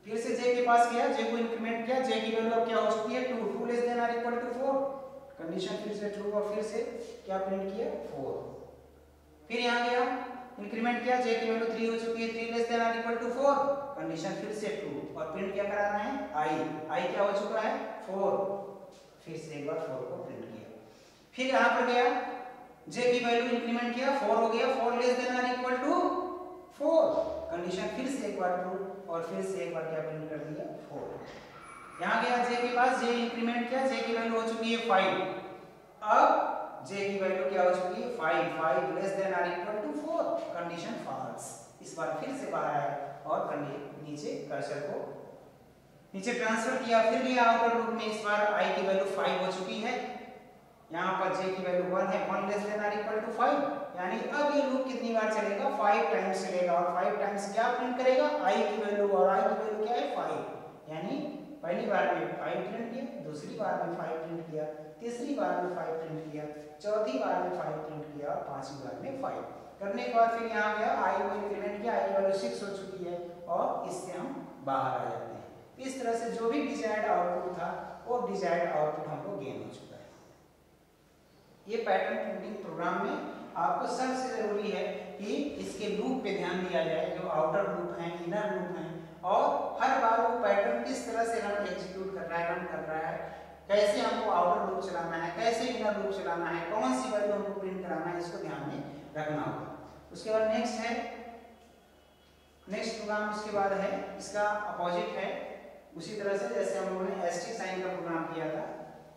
फिर से जे के पास गया, जे को इंक्रीमेंट किया, जे की वैल्यू अब क्या हो चुकी है two, two less than or equal to four, condition फिर से ट्रू और फिर से क्या प्रिंट किया फोर। फिर यहाँ गया इंक्रीमेंट किया, जे की वैल्यू थ्री हो चुकी है, three less than or equal to four, condition फिर से ट्रू और प्रिंट क्या कराना है आई, आई क्या हो चुका है फोर, फिर से एक बार फोर को प्रिंट किया। फिर यहाँ पर गया जे की वैल्यू इंक्रीमेंट किया, फोर हो गया, four less than or equal to four, condition फिर से एक बार ट्रू और फिर से एक बार क्या प्रिंट कर दिया फोर। यहाँ गया जे के पास, जे इंक्रीमेंट किया, जे की वैल्यू हो चुकी है फाइव, अब जे की वैल्यू क्या हो चुकी है five, five less than or equal to four, condition false. इस बार फिर से बाहर आया और नीचे कर्सर को नीचे ट्रांसफर किया, फिर गया आउटर लूप में, इस बार आई की वैल्यू फाइव हो चुकी है, यहाँ पर जे की वैल्यू वन है, one less than or equal to five, यानी अब ये लूप कितनी बार चलेगा फाइव टाइम्स चलेगा और फाइव टाइम्स क्या प्रिंट करेगा आई की वैल्यू, और आई की वैल्यू क्या है फाइव, यानी पहली बार में फाइव प्रिंट किया, दूसरी बार में फाइव प्रिंट किया, तीसरी बार में फाइव प्रिंट किया, चौथी बार में फाइव प्रिंट किया और पांचवी बार में फाइव करने के बाद फिर यहाँ गया आई को इंक्रीमेंट किया, आई की वैल्यू सिक्स हो चुकी है और इससे हम बाहर आ जाते हैं। इस तरह से जो भी डिजायर्ड आउटपुट था वो डिजायर्ड आउटपुट हमको गेन हो चुका है। ये पैटर्न प्रिंटिंग प्रोग्राम में आपको सबसे जरूरी है कि इसके लूप पे ध्यान दिया जाए, जो आउटर लूप है, इनर लूप है, और हर बार वो पैटर्न किस तरह से रन एग्जीक्यूट कर रहा है, रन कर रहा है, कैसे हमको आउटर लूप चलाना है, कैसे इनर लूप चलाना है, कौन सी वैल्यू हमको प्रिंट कराना है, इसको ध्यान में रखना होगा। उसके बाद नेक्स्ट है, नेक्स्ट प्रोग्राम उसके बाद है इसका अपोजिट है, उसी तरह से जैसे हम लोगों ने एस्टिक साइन का प्रोग्राम किया था,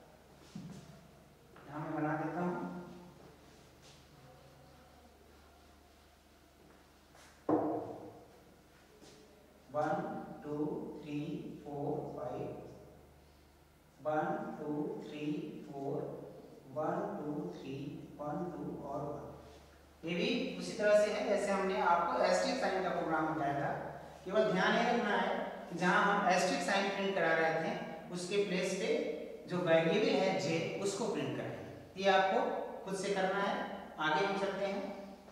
यहाँ मैं बना देता हूँ, one two three four five, one two three four, one two three, one two और वन। ये भी उसी तरह से है जैसे हमने आपको एस्टिक साइन का प्रोग्राम बताया था। केवल ध्यान ये रखना है कि जहां हम एस्टिक साइन प्रिंट करा रहे थे उसके प्लेस पे जो वेरिएबल है जे उसको प्रिंट करें। ये आपको खुद से करना है। आगे हम चलते हैं,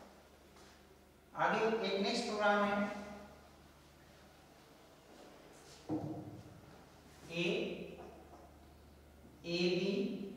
आगे एक नेक्स्ट प्रोग्राम है A A B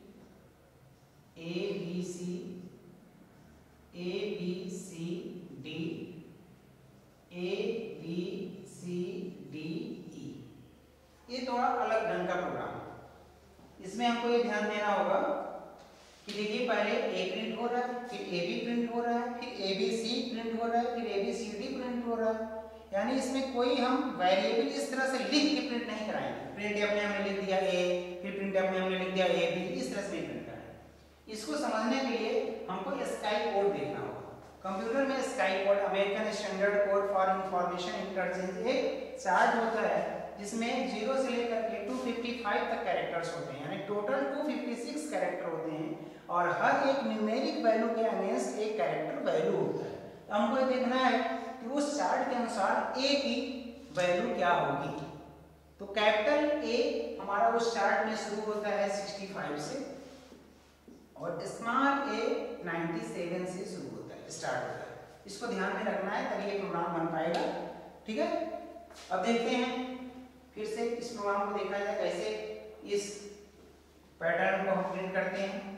A B C A B C D A B C D E. ये थोड़ा अलग ढंग का प्रोग्राम है। इसमें हमको ये ध्यान देना होगा कि देखिए पहले ए प्रिंट हो रहा है, फिर ए बी प्रिंट हो रहा है, फिर ए बी सी प्रिंट हो रहा है, फिर A B C D print हो रहा है। यानी इसमें कोई हम वेरिएबल इस तरह से लिख के प्रिंट नहीं कराएंगे। प्रिंट एफ में हमने लिख दिया ए, फिर प्रिंट एफ में हमने लिख दिया ए बी, इस तरह से नहीं प्रिंट कराएंगे। इसको समझने के लिए हमको स्काई कोड देखना होगा। कंप्यूटर में ASCII code, American standard code for information interchange, एक चार्ट होता है जिसमें जीरो से लेकर के दो सौ पचपन तक कैरेक्टर्स होते हैं, यानी टोटल दो सौ छप्पन कैरेक्टर होते हैं और हर एक न्यूमेरिक वैल्यू के अगेंस्ट एक कैरेक्टर वैल्यू होता है। तो हमको ये देखना है कि उस चार्ट के अनुसार ए की वैल्यू क्या होगी। तो कैपिटल ए हमारा उस चार्ट में शुरू होता है पैंसठ से और स्मॉल ए सत्तानवे से शुरू होता है, स्टार्ट होता है। इसको ध्यान में रखना है तभी ये प्रोग्राम बन पाएगा। ठीक है, अब देखते हैं फिर से इस प्रोग्राम को देखा जाए कैसे इस पैटर्न को हम प्रिंट करते हैं।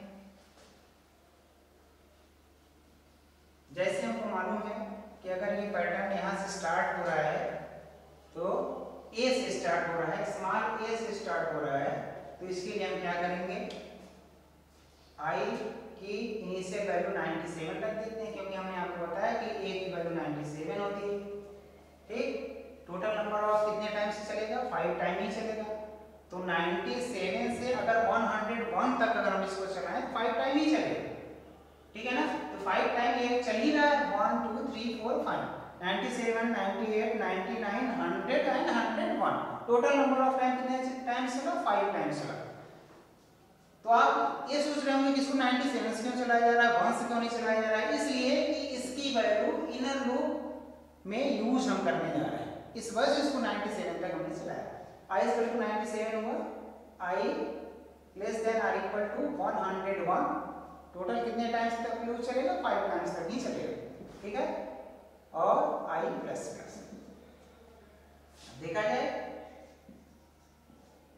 जैसे हमको मालूम है कि अगर ये पैटर्न यहाँ से स्टार्ट हो रहा है तो ए से स्टार्ट हो रहा है, स्मॉल ए से स्टार्ट हो रहा है, तो इसके लिए हम क्या करेंगे, आई की इनिशियल वैल्यू सत्तानवे रख देते हैं क्योंकि हमने आपको बताया कि ए की वैल्यू सत्तानवे होती है। ठीक, टोटल नंबर ऑफ कितने टाइम से चलेगा, फाइव टाइम ही चलेगा। तो सत्तानवे से अगर एक सौ एक तक अगर हम इसको चलाएं तो फाइव टाइम ही चलेगा। ठीक है ना, तो फाइव टाइम ये चल ही रहा है, one two three four five, सत्तानवे, अट्ठानवे, निन्यानवे, hundred and hundred one. Total number of time कितने टाइम चला, फाइव टाइम चला। तो आप ये सोच रहे होंगे कि इसको सत्तानवे से क्यों चलाया जा रहा है, वन से क्यों नहीं चलाया जा रहा है। इसलिए कि इसकी वैल्यू इनर लूप में यूज हम करने जा रहे हैं, इस वजह से इसको सत्तानवे तक हमने चलाया। आई इज इक्वल टू सत्तानवे होगा, I less than or equal to one hundred one. Total कितने टाइम्स तक यूज चलेगा, फाइव टाइम्स तक ही चलेगा। ठीक है, और आई प्लस प्लस देखा जाए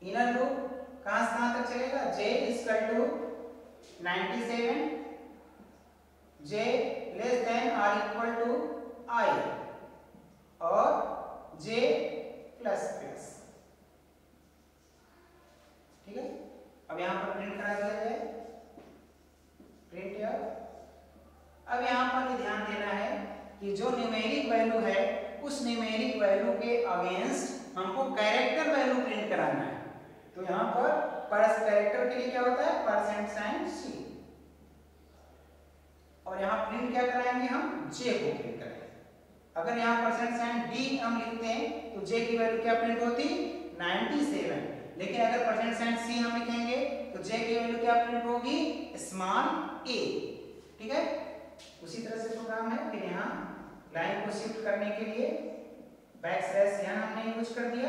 इनर लूप कहां से कहां तक चलेगा, j equal to ninety seven, j less than or equal to i और j प्लस प्लस। ठीक है, अब यहां पर प्रिंट करा दिया जाए, प्रिंट या अब यहां पर ये ध्यान देना है कि जो न्यूमेरिक वैल्यू है उस न्यूमेरिक वैल्यू के अगेंस्ट हमको कैरेक्टर वैल्यू प्रिंट कराना है। तो यहां पर पर कैरेक्टर के लिए क्या होता है, परसेंट साइन सी, और यहां प्रिंट क्या कराएंगे हम, j को प्रिंट करेंगे। अगर यहां परसेंट साइन d हम लिखते हैं तो j की वैल्यू क्या प्रिंट होती, नाइंटी सेवन, लेकिन अगर परसेंट साइन c हम लिखेंगे तो j की वैल्यू क्या प्रिंट होगी, स्मॉल a। ठीक है, उसी तरह से प्रोग्राम है। फिर यहाँ लाइन को शिफ्ट करने के लिए बैक स्लैश यहाँ हमने यूज कर दिया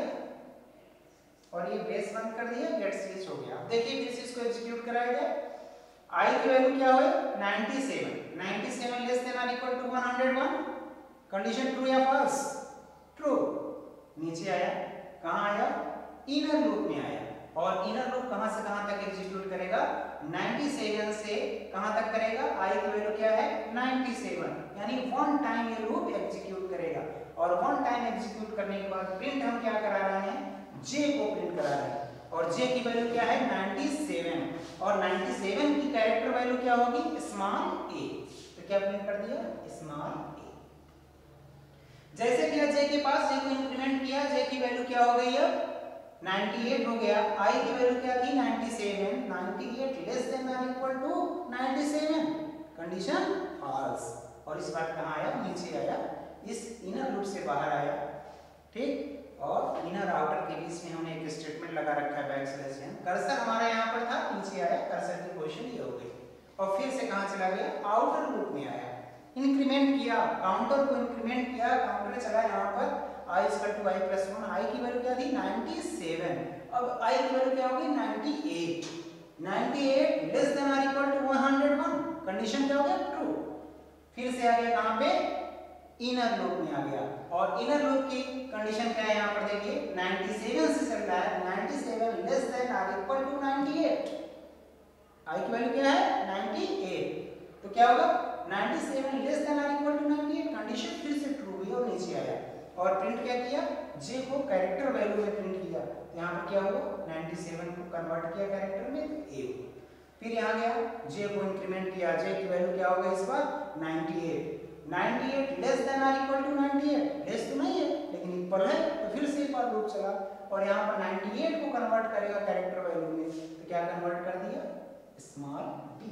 और ये बेस बंद कर दिया, गेट स्विच हो गया। अब देखिए फिर से इसको एग्जीक्यूट कराया जाए। i की वैल्यू क्या है, ninety seven, ninety seven less than और equal to one hundred one, condition true या फॉल्स, ट्रू। नीचे आया, कहां आया, इनर लूप में आया, और इनर लूप कहां से कहां तक एग्जीक्यूट करेगा, नाइंटी सेवन से कहां तक करेगा, i की वैल्यू क्या है, नाइंटी सेवन, यानी वन टाइम ये लूप एग्जीक्यूट करेगा। और वन टाइम एग्जीक्यूट करने के बाद प्रिंट हम क्या करा रहे हैं, j को प्रिंट करा रहे हैं, और j की वैल्यू क्या है, नाइंटी सेवन, और नाइंटी सेवन की कैरेक्टर वैल्यू क्या होगी, स्मॉल a। तो क्या प्रिंट कर दिया, स्मॉल a। जैसे कि j के पास j को इंक्रीमेंट किया, j की वैल्यू क्या हो गई, अब नाइंटी एट हो गया, i की वैल्यू क्या थी, ninety seven, ninety eight less than और equal to ninety seven, condition false. और इस बार कहां आया, नीचे आया, इस इनर लूप से बाहर आया। ठीक, और इनर आउटर के बीच में हमने एक स्टेटमेंट लगा रखा है बैक स्लैश n, कर्सर हमारा यहां पर था, नीचे आया, कर्सर की पोजीशन ये हो गई, और फिर से कहां चला गया, आउटर लूप में आया, इंक्रीमेंट किया, काउंटर को इंक्रीमेंट किया, काउंटर चला यहां पर i equal to i plus one, i की वैल्यू क्या थी, नाइंटी सेवन, अब i की वैल्यू क्या होगी, ninety eight, ninety eight less than और equal to one hundred one, condition क्या हो गया, ट्रू। फिर से आ गया कहां पे, इनर लूप में आ गया, और इनर लूप की कंडीशन क्या है, यहां पर देखिए नाइंटी सेवन से चल रहा है, नाइंटी सेवन लेस देन और equal to ninety eight, i की वैल्यू क्या है, नाइंटी एट, तो क्या होगा, नाइंटी सेवन लेस देन और equal to ninety eight, condition फिर से ट्रू हुई और नीचे आया, और प्रिंट क्या किया, j को कैरेक्टर वैल्यू में प्रिंट किया। तो यहाँ पर क्या हुआ, नाइंटी सेवन को कन्वर्ट किया कैरेक्टर में, तो a हुआ। फिर यहाँ गया, j को इंक्रीमेंट किया, j की वैल्यू क्या होगा इस बार, ninety eight, ninety eight less than और equal to ninety eight, less तो नहीं है लेकिन इक्वल है, तो फिर से एक बार लूप चला, और यहाँ पर नाइंटी एट को कन्वर्ट करेगा कैरेक्टर वैल्यू में, तो क्या कन्वर्ट कर दिया, स्मॉल b।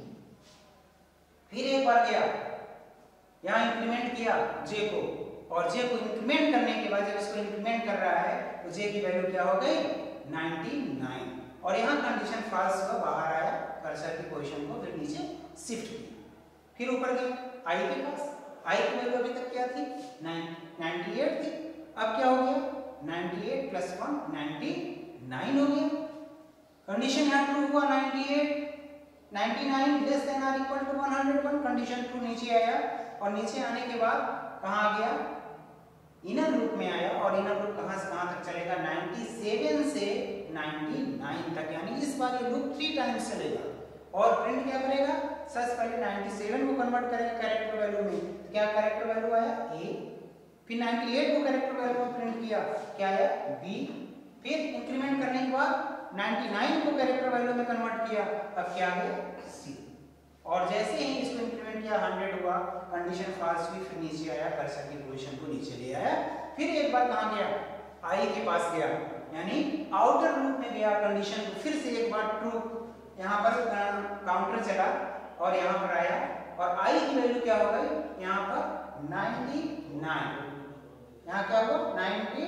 फिर एक बार गया, यहाँ इंक्रीमेंट किया j को, और j को इंक्रीमेंट करने के बाद जब इसको इंक्रीमेंट कर रहा है तो j की वैल्यू क्या हो गई, नाइंटी नाइन, और यहाँ कंडीशन फॉल्स हुआ, बाहर आया, कर्सर की पोजीशन को फिर नीचे शिफ्ट किया। फिर ऊपर गए i के पास, i की वैल्यू अभी तक क्या थी, नाइंटी एट थी, अब क्या हो गया, ninety eight plus one, ninety nine हो गया, कंडीशन यहाँ ट्रू हुआ, ninety eight, ninety nine less than और equal to one hundred one, condition true, नीचे आया, और नीचे आने के बाद कहां आ गया, इनर लूप में आया, और इनर लूप कहां से कहां तक चलेगा, नाइंटी सेवन से नाइंटी नाइन तक, यानी इस बार ये लूप थ्री टाइम्स चलेगा, और प्रिंट क्या करेगा, सबसे पहले नाइंटी सेवन को कन्वर्ट करेगा कैरेक्टर वैल्यू में, तो क्या कैरेक्टर वैल्यू आया, a, फिर नाइंटी एट को कैरेक्टर वैल्यू में प्रिंट किया, क्या आया, b, फिर इंक्रीमेंट करने के बाद नाइंटी नाइन को कैरेक्टर वैल्यू में कन्वर्ट किया, अब क्या आ गया, c, और जैसे ही इसको इंक्रीमेंट किया हंड्रेड हुआ, कंडीशन फॉल्स हुई, फिर नीचे आया, कर्सर की पोजीशन को नीचे ले आया, फिर एक बार कहां गया, i के पास गया, यानी आउटर लूप में गया, कंडीशन को फिर से एक बार ट्रू, यहाँ पर काउंटर चला और यहाँ पर आया, और i की वैल्यू क्या हो गई, यहाँ पर नाइंटी नाइन, यहाँ क्या होगा, नाइंटी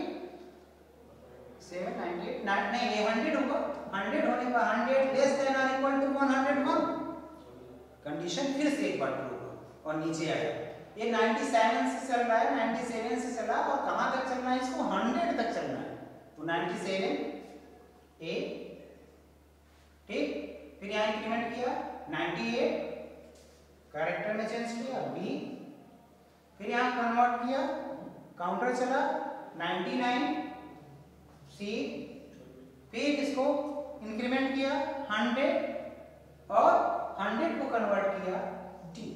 सेवन, नाइंटी एट, नहीं ये हंड्रेड होगा, हंड्रेड होने पर हंड्रेड लेस देन और equal to one hundred one, condition फिर से एक बार ट्रू हुआ, और नीचे आया, ये नाइंटी सेवन से चल रहा है, नाइंटी सेवन से चला, और कहां तक चलना है, इसको हंड्रेड तक चलना है, तो नाइंटी सेवन a, ठीक, फिर यहाँ इंक्रीमेंट किया, नाइंटी एट कैरेक्टर में चेंज किया, b, फिर यहाँ कन्वर्ट किया, काउंटर चला, नाइंटी नाइन, c, फिर इसको किया हंड्रेड और हंड्रेड को कन्वर्ट किया डी।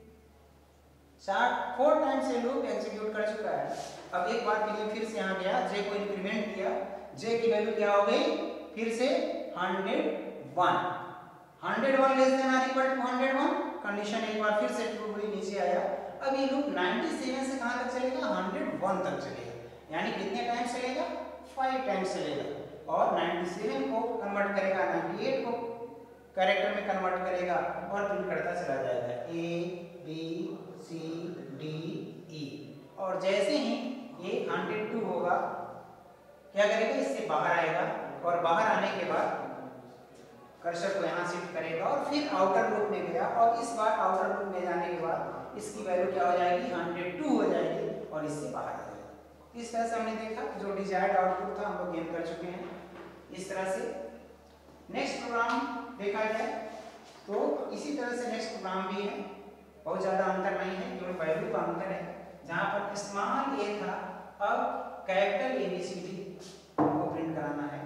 चार फोर टाइम्स ये लूप एग्जीक्यूट कर चुका है। अब एक बार के लिए फिर से यहाँ गया, जे को इंक्रीमेंट किया, जे की वैल्यू क्या हो गई फिर से hundred one. Hundred one less than or equal to hundred one, condition एक बार फिर से ट्रू हुई, नीचे आया। अब ये लूप सत्तानवे से कहां तक चलेगा, हंड्रेड वन तक चलेगा, यानी कितने टाइम चलेगा, फाइव टाइम्स चलेगा। और सत्तानवे को कन्वर्ट करेगा अट्ठानवे को कैरेक्टर में कन्वर्ट करेगा और प्रिंट करता चला जाएगा ए बी सी डी ई। और जैसे ही ये हंड्रेड टू होगा क्या करेगा, इससे बाहर आएगा और बाहर आने के बाद कर्सर को यहाँ शिफ्ट करेगा और फिर आउटर लूप में गया और इस बार आउटर लूप में जाने के बाद इसकी वैल्यू क्या हो जाएगी, हंड्रेड टू हो जाएगी और इससे बाहर आ जाएगा। इस तरह से हमने देखा जो डिजायर्ड आउटपुट था हम लोग गेन कर चुके हैं। इस तरह से नेक्स्ट प्रोग्राम देखा जाए तो इसी तरह से नेक्स्ट प्रोग्राम भी है, बहुत ज़्यादा अंतर नहीं है, केवल वैल्यू का अंतर है। जहाँ पर स्मॉल ए था अब capital A B C D को प्रिंट कराना है।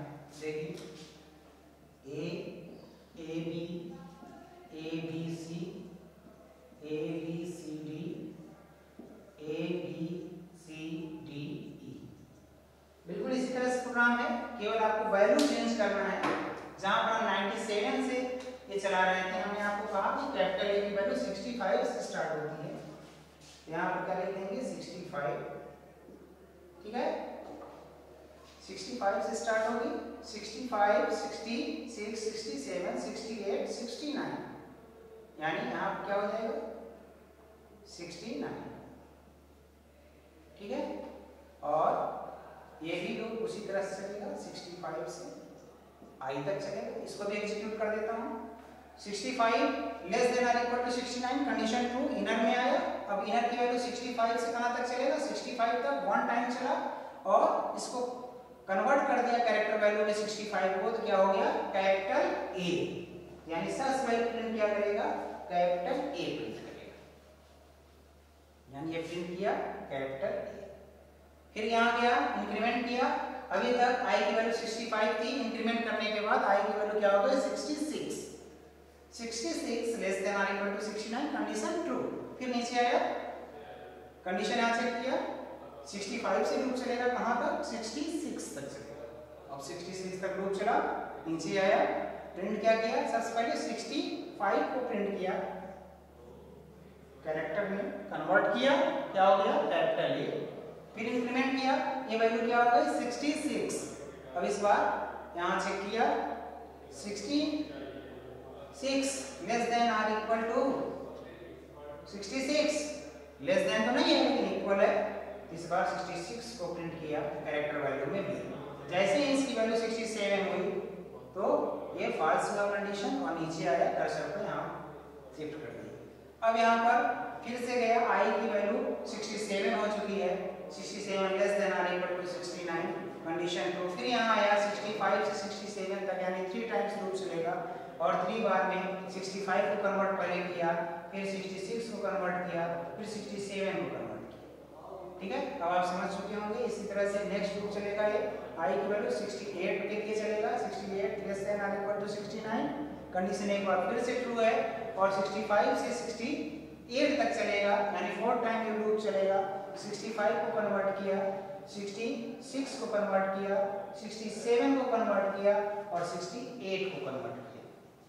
देखिए A A B A B C A B C D A B C D E, बिल्कुल इसी तरह से प्रोग्राम है, केवल आपको वैल्यू चेंज करना है। जहाँ पर हम सत्तानवे से ये चला रहे थे, हमने आपको कहा कि कैपिटल ए की वैल्यू पैंसठ से स्टार्ट होती है, यहाँ पर क्या लिख देंगे पैंसठ, ठीक है, पैंसठ से स्टार्ट होगी, पैंसठ, छियासठ, सड़सठ, अड़सठ, उनहत्तर, यानी यहाँ पर क्या हो जाएगा उनहत्तर, ठीक है। और ये भी लूप उसी तरह से चलेगा, पैंसठ से आई तक चलेगा। इसको भी एग्जीक्यूट कर देता हूँ। पैंसठ less than or equal to उनहत्तर, कंडीशन ट्रू, इनर में आया। अब इनर की वैल्यू पैंसठ से कहां तक चलेगा, पैंसठ तक वन टाइम चला और इसको कन्वर्ट कर दिया कैरेक्टर वैल्यू में पैंसठ को, तो क्या हो गया कैपिटल ए, यानी सस वैल्यू प्रिंट क्या करेगा, कैपिटल ए प्रिंट करेगा, यानी ये प्रिंट किया कैपिटल ए। फिर यहाँ गया इंक्रीमेंट किया, अभी तक आई की वैल्यू पैंसठ थी, इंक्रीमेंट करने के बाद आई की वैल्यू क्या हो गई छियासठ, छियासठ less than or equal to उनहत्तर, कंडीशन ट्रू। फिर नीचे आया, कंडीशन यहाँ चेक किया, पैंसठ से लूप चलेगा कहां तक, छियासठ तक चलेगा। अब छियासठ तक लूप चला, नीचे आया, प्रिंट क्या किया, सबसे पहले पैंसठ को प्रिंट किया, कैरेक्टर में कन्वर्ट किया, क्या हो गया कैपिटल ए। फिर इंक्रीमेंट किया, ये वैल्यू क्या हो गई छियासठ। अब इस बार यहाँ चेक किया, छियासठ less than or equal to छियासठ, लेस देन तो नहीं है लेकिन इक्वल है। इस बार छियासठ को प्रिंट किया कैरेक्टर वैल्यू में भी। जैसे ही इसकी वैल्यू सड़सठ हुई तो ये फॉल्स हुआ कंडीशन और नीचे आया, कर्सर को यहाँ शिफ्ट कर दिया। अब यहाँ पर फिर से गया, आई की वैल्यू सड़सठ हो चुकी है, सड़सठ less than or equal to उनहत्तर, कंडीशन ट्रू। फिर यहाँ आया पैंसठ से सड़सठ तक, यानी थ्री टाइम्स लूप चलेगा और थ्री बार में पैंसठ को कन्वर्ट पहले किया, फिर छियासठ को कन्वर्ट किया, फिर सड़सठ को कन्वर्ट किया, ठीक है। अब आप समझ चुके होंगे। इसी तरह से नेक्स्ट लूप चलेगा, ये आई की वैल्यू अड़सठ के लिए चलेगा, अड़सठ less than or equal to उनहत्तर, कंडीशन एक बार फिर से ट्रू है और पैंसठ से अड़सठ तक चलेगा, यानी फोर टाइम ये लूप चलेगा। पैंसठ को कन्वर्ट किया, छियासठ को कन्वर्ट किया, सड़सठ को कन्वर्ट किया और अड़सठ को कन्वर्ट किया।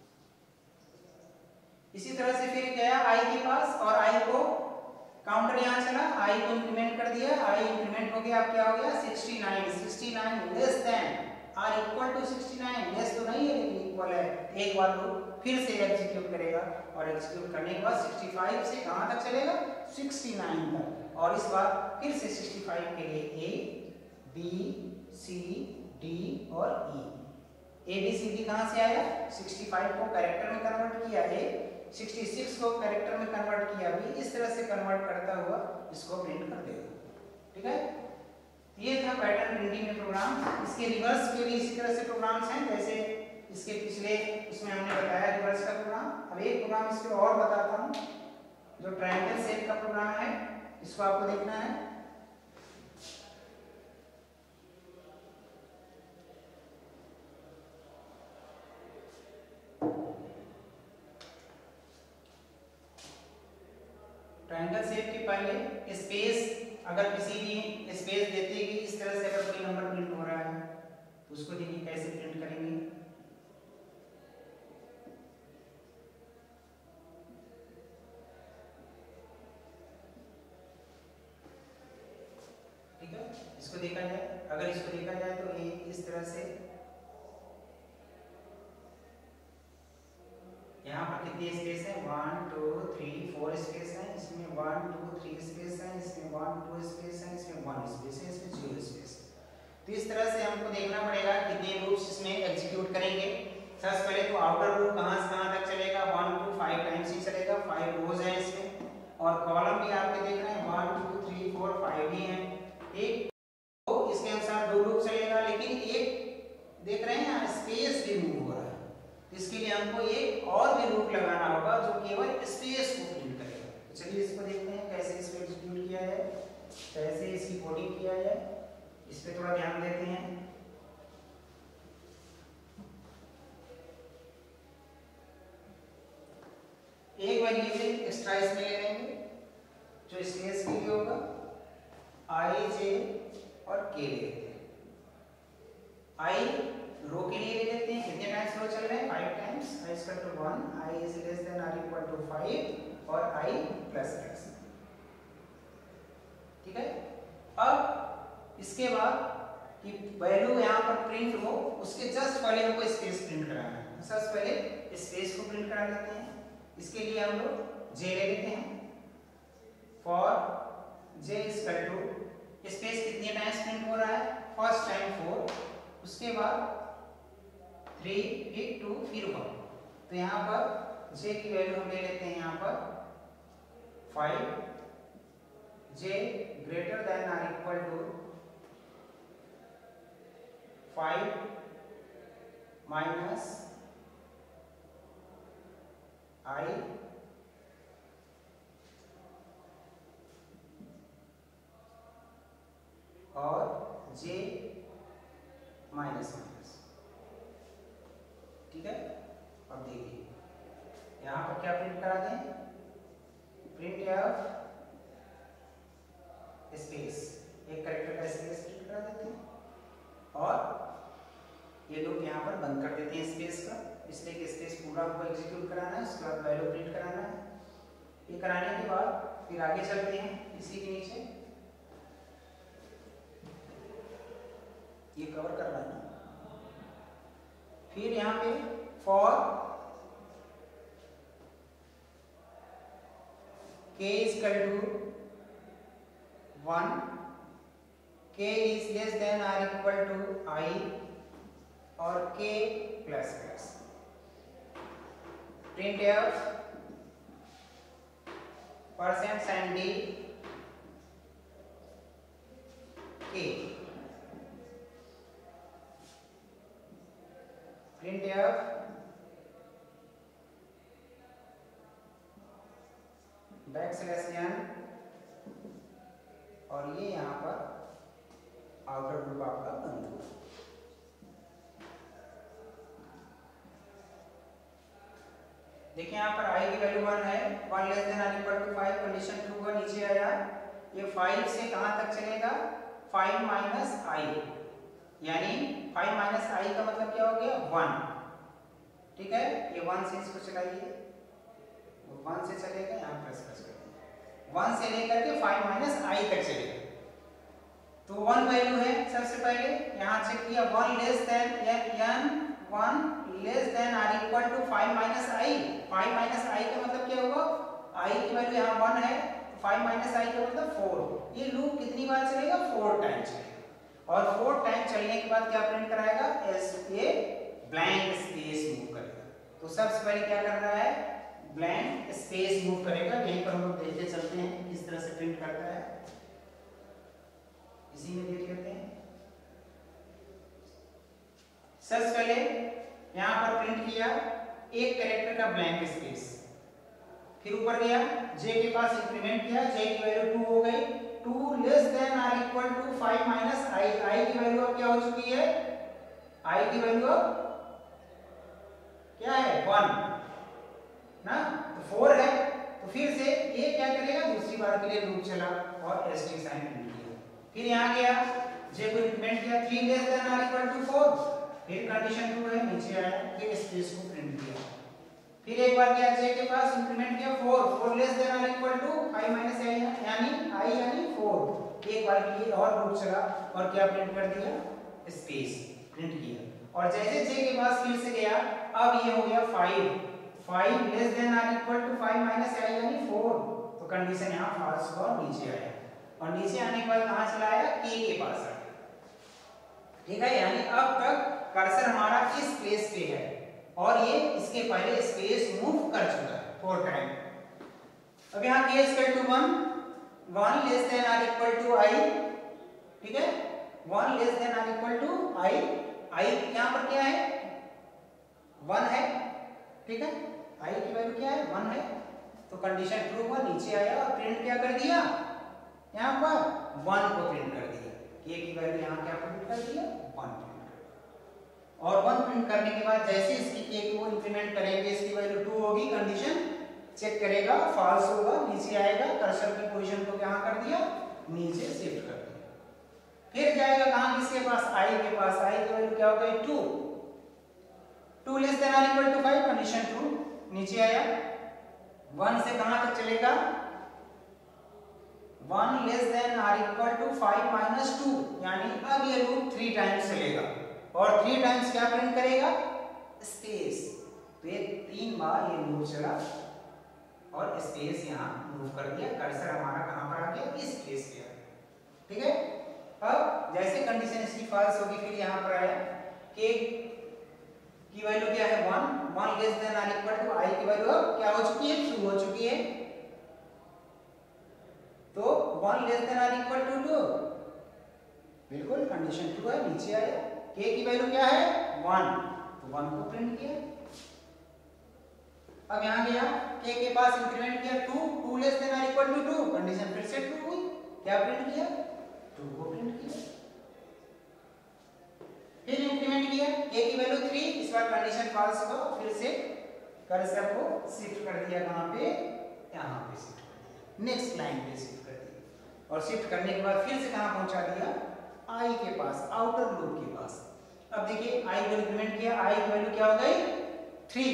इसी तरह से फिर गया आई के पास और आई को काउंटर यहाँ चला, आई को इंक्रीमेंट कर दिया, आई इंक्रीमेंट हो गया, अब क्या हो गया उनहत्तर, उनहत्तर less than or equal to उनहत्तर, लेस तो नहीं है लेकिन इक्वल है। एक बार तो फिर से एग्जीक्यूट करेगा और एग्जीक्यूट करने के बाद पैंसठ से कहां तक चलेगा, उनहत्तर तक, और इस बार फिर से पैंसठ के लिए ए बी सी डी और ई। ए बी सी डी कहां से आया, पैंसठ को कैरेक्टर में कन्वर्ट किया, ए छियासठ को कैरेक्टर में कन्वर्ट किया, भी इस तरह से कन्वर्ट करता हुआ इसको प्रिंट कर देगा, ठीक है। ये था पैटर्न प्रिंटिंग में प्रोग्राम। इसके रिवर्स के भी इसी तरह से प्रोग्राम्स हैं, जैसे इसके पिछले उसमें हमने बताया रिवर्स का प्रोग्राम। अब एक प्रोग्राम इसके और बताता हूँ जो ट्रायंगल शेप का प्रोग्राम है, इसको आपको देखना है। ट्रायंगल शेप के पहले स्पेस, अगर किसी भी स्पेस देते कि इस तरह से अगर कोई नंबर प्रिंट हो रहा है तो उसको देखिए कैसे प्रिंट करेंगे। ठीक है, इसको देखा जाए, अगर इसको देखा जाए तो ये इस तरह से यहाँ पर कितने स्पेस है, one two three four space है, इसमें वन टू थ्री स्पेस है, इसमें वन टू स्पेस है, इसमें वन स्पेस है, इसमें जीरो स्पेस। तो इस तरह से हमको देखना पड़ेगा कितने लूप्स इसमें एग्जीक्यूट करेंगे। सबसे पहले तो आउटर लूप कहाँ से कहाँ तक चलेगा, वन टू फाइव टाइम्स ही चलेगा, फाइव रोज है इसमें, और कॉलम भी आपके देख रहे हैं one two three four five ही है। ठीक, तो इसके अनुसार दो लूप चलेगा, लेकिन एक देख रहे हैं यहाँ स्पेस भी मूव हो रहा है, इसके लिए हमको एक और भी लूप लगाना होगा जो केवल स्पेस को प्रिंट करेगा। तो चलिए इसको देखते हैं कैसे इसको एग्जीक्यूट किया जाए, कैसे इसकी कोडिंग किया जाए, इस पे थोड़ा ध्यान देते हैं। एक वेरिएबल एक्स्ट्रा इसमें ले लेंगे जो स्पेस के लिए होगा, आई जे और के ले लेते हैं। आई रो के लिए ले लेते हैं, कितने टाइम्स रो चल रहे हैं, five times, I is equal to one, I is less than or equal to five और आई प्लस प्लस। ठीक है, अब इसके बाद कि वैल्यू यहाँ पर प्रिंट हो उसके जस्ट पहले हमको स्पेस प्रिंट कराना है। सबसे पहले स्पेस को प्रिंट करा लेते हैं, इसके लिए हम लोग जे ले लेते हैं, for J is equal to space कितने टाइम्स प्रिंट हो रहा है, फर्स्ट टाइम फोर, उसके बाद थ्री, फिर टू, फिर वन। तो यहाँ पर जे की वैल्यू हम ले लेते हैं यहाँ पर five, J greater than or equal to five minus I और जे माइनस माइनस। ठीक है, अब देखिए यहाँ पर क्या प्रिंट करा दें, प्रिंट ऑफ स्पेस, एक कैरेक्टर का स्पेस प्रिंट करा देते हैं, और ये लोग यहाँ पर बंद कर देते हैं स्पेस का, इसलिए कि स्पेस पूरा हमको एग्जीक्यूट कराना है, उसके बाद वैल्यू प्रिंट कराना है। ये कराने के बाद फिर आगे चलते हैं, इसी के नीचे ये कवर कर रहा है, फिर यहाँ पे for k is equal to one, k is less than or equal to I और k plus plus, print f percent sign d k, print f back slash n, और ये यहाँ पर आउटर लूप आपका बंद होगा। देखिए यहाँ पर i की वैल्यू वन है, वन लेस देन और equal to five, condition true हुआ, नीचे आया, ये फाइव से कहाँ तक चलेगा, फाइव माइनस आई, यानी फाइव माइनस आई का मतलब क्या हो गया, वन। ठीक है, ये वन से इसको चलाइए, वन से चलेगा, यहाँ प्लस प्लस करेंगे, वन से लेकर के फाइव माइनस आई तक चलेगा। तो वन वैल्यू है, सबसे पहले यहाँ चेक किया, one less than N one less than or equal to five minus I, five minus I का मतलब क्या होगा, आई की वैल्यू यहाँ वन है, फाइव माइनस आई का मतलब फोर। ये लूप कितनी बार चलेगा, फोर टाइम चलेगा, और फोर टाइम चलने के बाद क्या प्रिंट कराएगा, एस ये ब्लैंक स्पेस मूव करेगा। तो सबसे पहले क्या कर रहा है, ब्लैंक स्पेस मूव करेगा, यहीं पर हम लोग देखते चलते हैं किस तरह से प्रिंट करता है, इसी में देख लेते हैं। सबसे पहले यहाँ पर प्रिंट किया एक कैरेक्टर का ब्लैंक स्पेस, फिर ऊपर गया जे के पास इंक्रीमेंट किया, जे की वैल्यू टू हो गई, two less than or equal to five minus I, I की वैल्यू अब क्या हो चुकी है, आई की वैल्यू अब क्या है, वन ना, तो फोर है, तो फिर से ये क्या करेगा, दूसरी बार के लिए लूप चला और एस टी साइन प्रिंट किया। फिर यहाँ गया जे को इंक्रीमेंट किया three less than or equal to four, फिर कंडीशन टू है नीचे आया, फिर स्पेस को प्रिंट किया। फिर एक बार गया जे के पास इंक्रीमेंट किया four, four less than or equal to five minus I यानी आई यानी फोर। एक बार के लिए और लूप चला और क्या प्रिंट कर दिया, स्पेस प्रिंट किया। और जैसे जे के पास फिर से गया, अब ये हो गया five, five less than or equal to five minus I यानी फोर, तो कंडीशन यहाँ फॉल्स हुआ और नीचे आया। और नीचे आने के बाद कहां चला आया, के के पास आ गया। ठीक है, यानी अब तक कर्सर हमारा इस प्लेस पे है और ये इसके पहले स्पेस मूव कर चुका है फोर टाइम। अब यहाँ k equal to one, one less than or equal to I, ठीक है, one less than or equal to I, I यहाँ पर क्या है, वन है, ठीक है, आई की वैल्यू क्या है, वन है, तो कंडीशन ट्रू हुआ, नीचे आया और प्रिंट क्या कर दिया, यहाँ पर वन को प्रिंट कर दिया। k की वैल्यू यहाँ क्या प्रिंट कर दिया, वन प्रिंट कर दिया। और वन प्रिंट करने के बाद जैसे इसकी k को इंक्रीमेंट करेंगे, इसकी वैल्यू टू होगी, कंडीशन चेक करेगा, फॉल्स होगा, नीचे आएगा, कर्सर की पोजीशन को क्या कर दिया, नीचे शिफ्ट कर दिया। फिर जाएगा कहां, किसके पास, i के पास, i की वैल्यू क्या हो गई two, two less than or equal to five, condition true, नीचे आया। वन से कहां तक चलेगा, one less than or equal to five minus two, यानी अब ये लूप थ्री टाइम्स चलेगा और थ्री टाइम्स क्या प्रिंट करेगा, स्पेस। तो ये तीन बार ये लूप चला और स्पेस यहाँ मूव कर दिया, कर्सर हमारा कहां पर आ गया, इस प्लेस पे आ गया। ठीक है, अब जैसे कंडीशन इसकी फॉल्स होगी, फिर यहाँ पर आया k की वैल्यू क्या है, one, one less than or equal to आई की वैल्यू अब क्या हो चुकी है, ट्रू हो चुकी है, तो one less than or equal to two, बिल्कुल कंडीशन ट्रू है, नीचे आया। k की वैल्यू क्या है, वन, तो वन को प्रिंट किया। अब यहां गया, k के पास इंक्रीमेंट किया two, two less than or equal to two, condition फिर से ट्रू हुई, क्या प्रिंट किया, टू को प्रिंट किया। फिर इंक्रीमेंट किया, k की वैल्यू थ्री, इस बार कंडीशन फॉल्स हुआ, फिर से कर्सर को शिफ्ट कर दिया, कहां पे, यहां पे शिफ्ट कर दिया, नेक्स्ट लाइन पे शिफ्ट कर दिया। और शिफ्ट करने के बाद फिर से कहां पहुंचा दिया, i के पास, आउटर लूप के पास। अब देखिए i को इंक्रीमेंट किया, i की वैल्यू क्या हो गई, थ्री,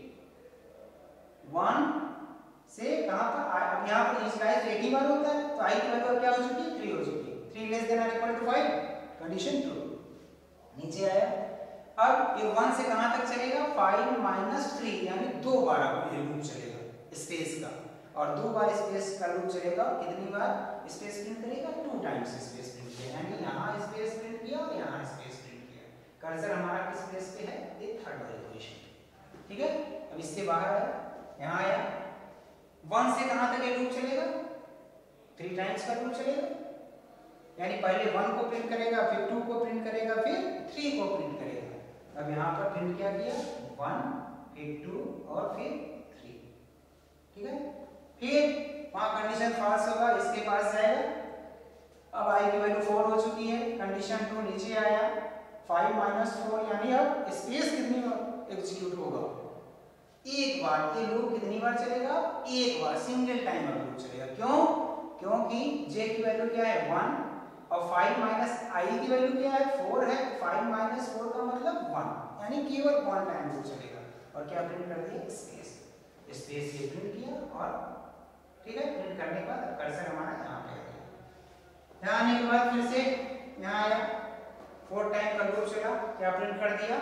वन से कहां पर, अब यहां पर इनिशियलाइज एक ही बार होता है, तो i की वैल्यू क्या हो चुकी है, थ्री हो चुकी है, three less than or equal to five, condition true, नीचे आया। अब ये वन से कहां तक चलेगा, फाइव माइनस थ्री, यानी दो बार ये लूप चलेगा स्पेस का, और दो बार स्पेस का लूप चलेगा, कितनी बार स्पेस प्रिंट करेगा, टू टाइम्स स्पेस प्रिंट किया, यानी यहां स्पेस प्रिंट किया और यहां स्पेस प्रिंट किया। कर्सर हमारा किस प्लेस पे है, ये थर्ड वाली पोजीशन। ठीक है, अब इससे बाहर आया, यहां आया, वन से कहां तक ये लूप चलेगा, थ्री टाइम्स का लूप चलेगा, यानी पहले वन को प्रिंट करेगा, फिर टू को प्रिंट करेगा, फिर थ्री को प्रिंट करेगा। अब यहां पर प्रिंट क्या किया, वन, फिर टू और फिर थ्री। ठीक है, फिर वहां कंडीशन फॉल्स होगा, इसके पास जाएगा, अब आई की वैल्यू फोर हो चुकी है, कंडीशन टू, नीचे आया, फाइव माइनस फोर, यानी अब स्पेस कितनी एग्जीक्यूट होगा, एक बार। ये लूप कितनी बार चलेगा, एक बार, सिंगल टाइम अब लूप चलेगा। क्यों, क्योंकि j की वैल्यू क्या है, वन, और फाइव माइनस i की वैल्यू क्या है, फोर है, फाइव माइनस फोर का मतलब वन, यानी केवल वन टाइम लूप चलेगा। और क्या प्रिंट कर दिया, स्पेस, स्पेस ये प्रिंट किया, और ठीक है, प्रिंट करने के बाद कर्सर हमारा यहाँ पे आ गया। यहाँ आने के बाद फिर से यहाँ आया, फोर टाइम का लूप चला, क्या प्रिंट कर दिया,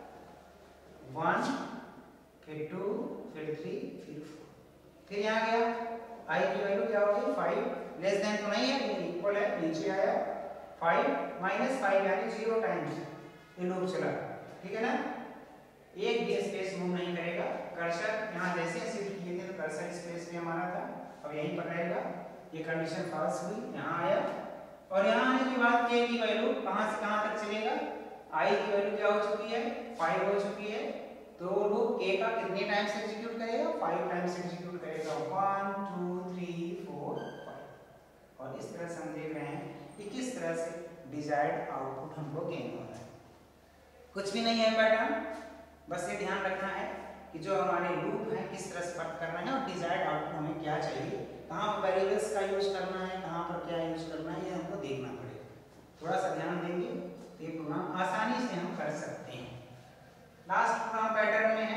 वन, फिर टू, फिर थ्री, फिर फोर। फिर यहाँ गया, i की वैल्यू क्या हो गई, फाइव, लेस देन तो नहीं है, ये इक्वल है, नीचे आया, फाइव माइनस फाइव, यानी जीरो टाइम्स ये लूप चला। ठीक है ना, एक भी स्पेस मूव नहीं करेगा, कर्सर यहाँ जैसे शिफ्ट किए थे तो कर्सर स्पेस में हमारा था, अब यहीं पर रहेगा। ये कंडीशन फॉल्स हुई, यहाँ आया, और यहाँ आने के बाद k की वैल्यू कहाँ से कहाँ तक चलेगा, i की वैल्यू क्या हो चुकी है, फाइव हो चुकी है, तो लूप k का कितने टाइम्स एग्जीक्यूट करेगा, फाइव टाइम्स एग्जीक्यूट करेगा, one, two, three, four, five. और इस तरह से हम देख रहे हैं कि किस तरह से डिजायर्ड आउटपुट हमको गेन हो रहा है। कुछ भी नहीं है पैटर्न, बस ये ध्यान रखना है कि जो हमारे लूप है किस तरह से वर्क करना है और डिजायर्ड आउटपुट हमें क्या चाहिए, कहाँ पर वेरिएबल्स का यूज करना है, कहाँ पर क्या यूज करना है, ये हमको देखना पड़ेगा। थोड़ा सा ध्यान देंगे तो ये प्रोग्राम आसानी से हम कर सकते हैं। लास्ट प्रोग्राम पैटर्न में है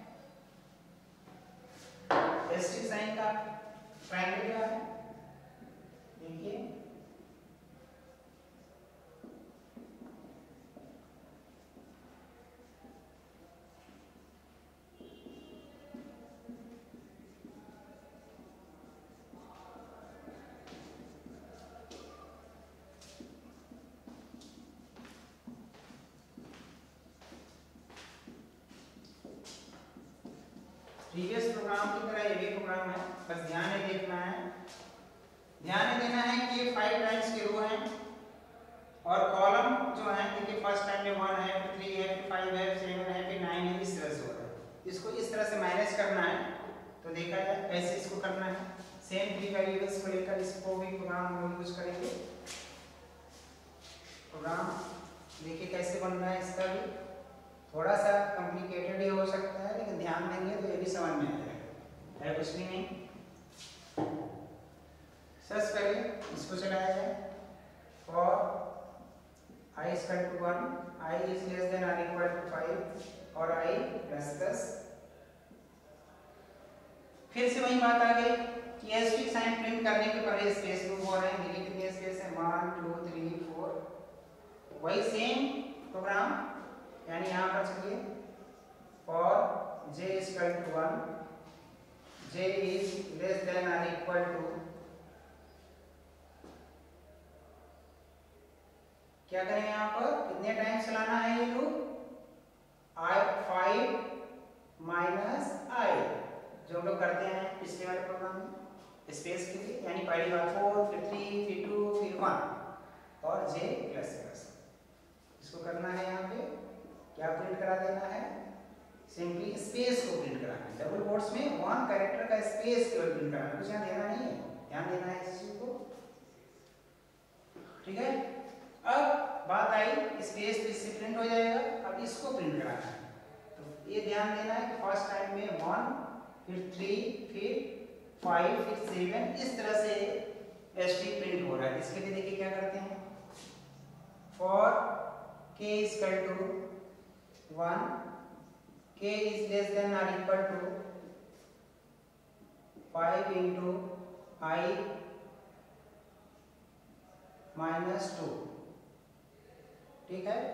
एस्टेरिक साइन का ट्रायंगल क्या है, देखिए प्रीवियस प्रोग्राम की तरह ये भी प्रोग्राम है, बस ध्यान में देखना है, ध्यान में देना है कि ये फाइव टाइम्स के रो हैं और कॉलम जो है देखिए फर्स्ट टाइम में वन है, फिर थ्री है, फिर फाइव है, सेवन है, फिर नाइन है, इस तरह से हो रहा है। इसको इस तरह से मैनेज करना है, तो देखा जाए कैसे इसको करना है। सेम थ्री वेरिएबल्स को लेकर इसको भी प्रोग्राम हम यूज करेंगे। प्रोग्राम देखिए कैसे बन रहा है, इसका भी थोड़ा सा कॉम्प्लिकेटेड ही हो सकता है, लेकिन ध्यान देंगे तो ये भी समझ में आ जाएगा, है कुछ भी नहीं। सबसे पहले इसको चलाया जाए, for i is equal to one, i is less than or equal to five और i प्लस दस। फिर से वही बात आ गई कि एस्टेरिक साइन प्रिंट करने के पहले स्पेस लूप हो रहे हैं, देखिए कितने स्पेस है, वन टू थ्री फोर। वही सेम प्रोग्राम यानी यहाँ पर चलिए for j is equal to one, j is less than or equal to, क्या करें यहाँ पर कितने टाइम चलाना है ये loop, i five minus i जो हम लोग करते हैं पिछले वाले प्रोग्राम में स्पेस के लिए, यानी पहली बार फोर, फिर थ्री, फिर टू, फिर वन और j प्लस प्लस। इसको करना है यहाँ पे क्या प्रिंट करा देना है, सिंपली स्पेस को प्रिंट कराना है। डबल कोट्स में वन कैरेक्टर का स्पेस केवल प्रिंट कराना है, कुछ यहाँ देना नहीं है, ध्यान देना है इस चीज को, ठीक है। अब बात आई स्पेस तो इससे प्रिंट हो जाएगा, अब इसको प्रिंट कराना है, तो ये ध्यान देना है कि फर्स्ट टाइम में वन, फिर थ्री, फिर फाइव, फिर सेवन, इस तरह से एस्टेरिक प्रिंट हो रहा है। इसके लिए देखिए क्या करते हैं, for k is equal to one, k is less than or equal to five into i minus two, ठीक है।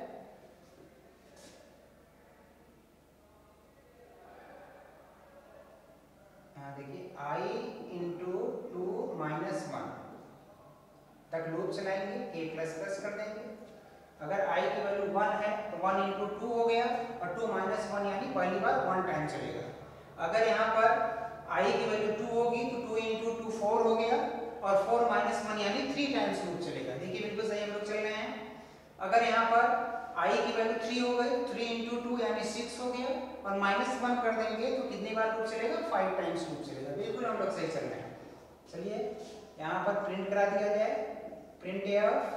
यहाँ देखिए i into two minus one तक लूप चलाएंगे, k प्लस प्लस कर देंगे। अगर i की वैल्यू वन है तो वन इंटू टू हो गया और टू माइनस वन यानी पहली बार वन टाइम चलेगा। अगर यहाँ पर i की वैल्यू टू होगी तो टू इंटू टू फोर हो गया और फोर माइनस वन यानी थ्री टाइम्स लूप चलेगा। देखिए बिल्कुल सही हम लोग चल रहे हैं। अगर यहाँ पर i की वैल्यू थ्री हो गई, थ्री इंटू टू यानी सिक्स हो गया और माइनस वन कर देंगे तो कितनी बार लूप चलेगा, फाइव टाइम्स लूप चलेगा। बिल्कुल हम लोग सही चल रहे हैं। चलिए यहाँ पर प्रिंट करा दिया जाए, प्रिंट एफ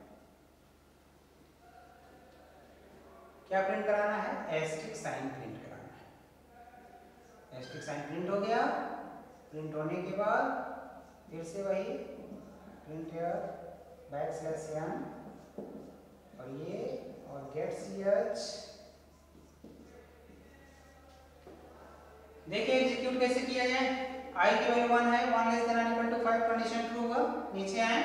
क्या प्रिंट कराना है, एस्टेरिक साइन प्रिंट कराना है। एस्टेरिक साइन प्रिंट हो गया, प्रिंट होने के बाद फिर से वही प्रिंट बैक स्लैश एन और ये और गेट सी एच। देखिए एग्जीक्यूट कैसे किया जाए, i की वैल्यू वन है, वन लेस देन और equal to five, condition true हुआ, नीचे आए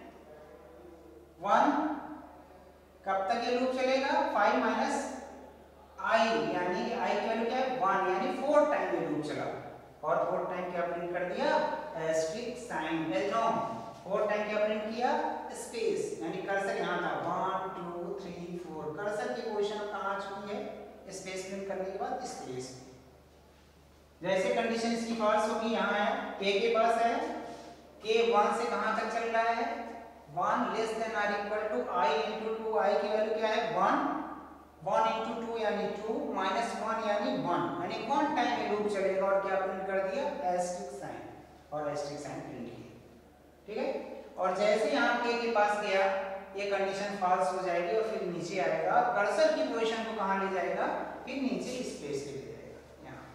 वन, कब तक ये लूप चलेगा, फाइव माइनस आई, यानी i की वैल्यू क्या है वन, यानी फोर टाइम ये लूप चला और फोर टाइम क्या प्रिंट कर दिया, एस्टेरिक साइन। एल्ट्रॉन फोर टाइम क्या प्रिंट किया, स्पेस, यानी कर्सर यहाँ था one two three four, cursor की पोजीशन अब कहाँ आ चुकी है, स्पेस प्रिंट करने के बाद स्पेस। जैसे कंडीशन इसकी फॉल्स होगी, यहाँ है k के पास है, k वन से कहाँ तक चल रहा है, वन लेस देन और equal to i into two, i की वैल्यू क्या है वन, वन इंटू टू यानी टू, माइनस वन यानी वन, यानी वन टाइम ये लूप चलेगा और क्या प्रिंट कर दिया, एस्टेरिक साइन, और एस्टेरिक साइन प्रिंट किया, ठीक है। और जैसे यहाँ k के पास गया ये कंडीशन फॉल्स हो जाएगी और फिर नीचे आएगा, कर्सर की पोजीशन को कहाँ ले जाएगा, फिर नीचे स्पेस ले जाएगा यहाँ।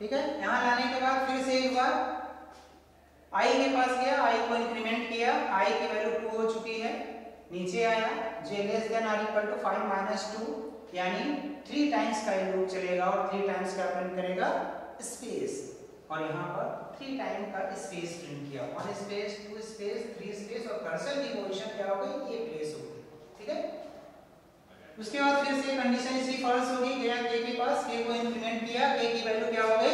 ठीक है। यहाँ लाने के बाद फिर से एक बार आई के पास गया, आई को इंक्रीमेंट किया, आई की वैल्यू टू हो चुकी है, नीचे आया J less than or equal to five minus two, यानी थ्री टाइम्स का ये लूप चलेगा और थ्री टाइम्स का प्रिंट करेगा स्पेस, और यहाँ पर थ्री टाइम का स्पेस प्रिंट किया, one space, two space, three space, और कर्सर की पोजीशन क्या हो गई, ये प्लेस हो गई, ठीक है। उसके बाद फिर से कंडीशन इसी फॉल्स होगी, गया के के पास, के को इंक्रीमेंट किया, के की वैल्यू क्या हो गई,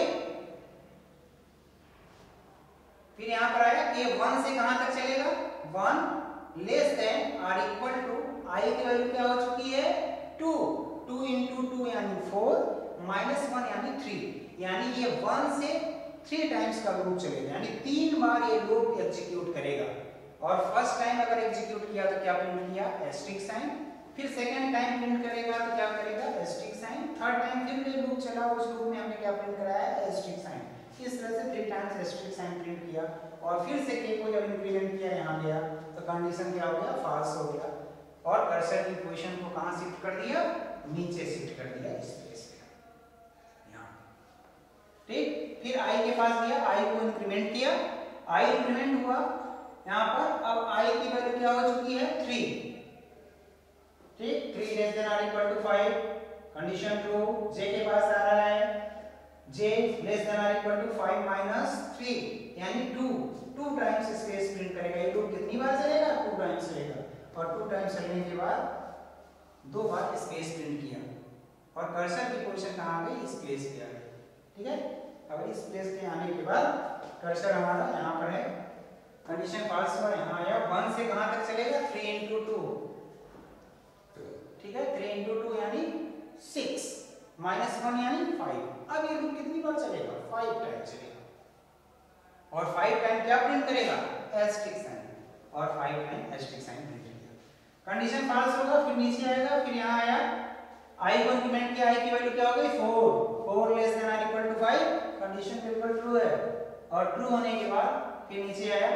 फिर यहाँ पर आया कि वन से कहां तक चलेगा, one less than or equal to, आई की वैल्यू क्या हो चुकी है, टू, टू इंटू टू यानी फोर, माइनस वन यानी थ्री, यानी ये वन से थ्री टाइम्स का लूप चलेगा, यानी तीन बार ये लूप एग्जीक्यूट करेगा। और फर्स्ट टाइम अगर एग्जीक्यूट किया तो क्या प्रिंट किया, एस्टेरिक साइन, फिर सेकंड टाइम प्रिंट करेगा तो क्या करेगा, एस्टेरिक साइन, थर्ड टाइम फिर ये लूप चला, उस लूप में हमने क्या प्रिंट कराया, एस्टेरिक साइन, इस तरह से three times asterisk sign print किया, और फिर से के को जब इंक्रीमेंट किया यहाँ गया तो कंडीशन क्या हो गया, फॉल्स हो गया, और कर्सर की पोजीशन को कहां शिफ्ट कर दिया, नीचे शिफ्ट कर दिया, इस प्लेस पे यहाँ, ठीक। फिर आई के पास गया, आई को इंक्रीमेंट किया, आई इंक्रीमेंट हुआ यहाँ पर, अब आई की वैल्यू क्या हो चुकी है, थ्री, ठीक, three less than or equal to five, condition true, J के पास आ रहा है, j less than or equal to five minus three, यानी two, two times space print करेगा, ये लूप कितनी बार चलेगा, टू टाइम्स चलेगा, और टू टाइम्स चलने के बाद दो बार स्पेस प्रिंट किया, और कर्सर की पोजीशन कहां आ गई, इस प्लेस पे आ गई, ठीक है। अब इस प्लेस पे आने के बाद कर्सर हमारा यहाँ पर है, कंडीशन फॉल्स हुआ, यहाँ आया, वन से कहां तक चलेगा, थ्री इंटू टू, ठीक है, थ्री इंटू टू यानी सिक्स, माइनस वन यानी फाइव, अब ये लूप कितनी बार चलेगा, फाइव टाइम चलेगा, और फाइव टाइम क्या प्रिंट करेगा, एस्टेरिक साइन, और five time asterisk sign print करेगा, कंडीशन फॉल्स होगा, फिर नीचे आएगा, फिर यहाँ आया, आई को इंक्रीमेंट किया, आई की वैल्यू क्या हो गई, four, four less than or equal to five, condition बिल्कुल ट्रू है, और ट्रू होने के बाद फिर नीचे आया,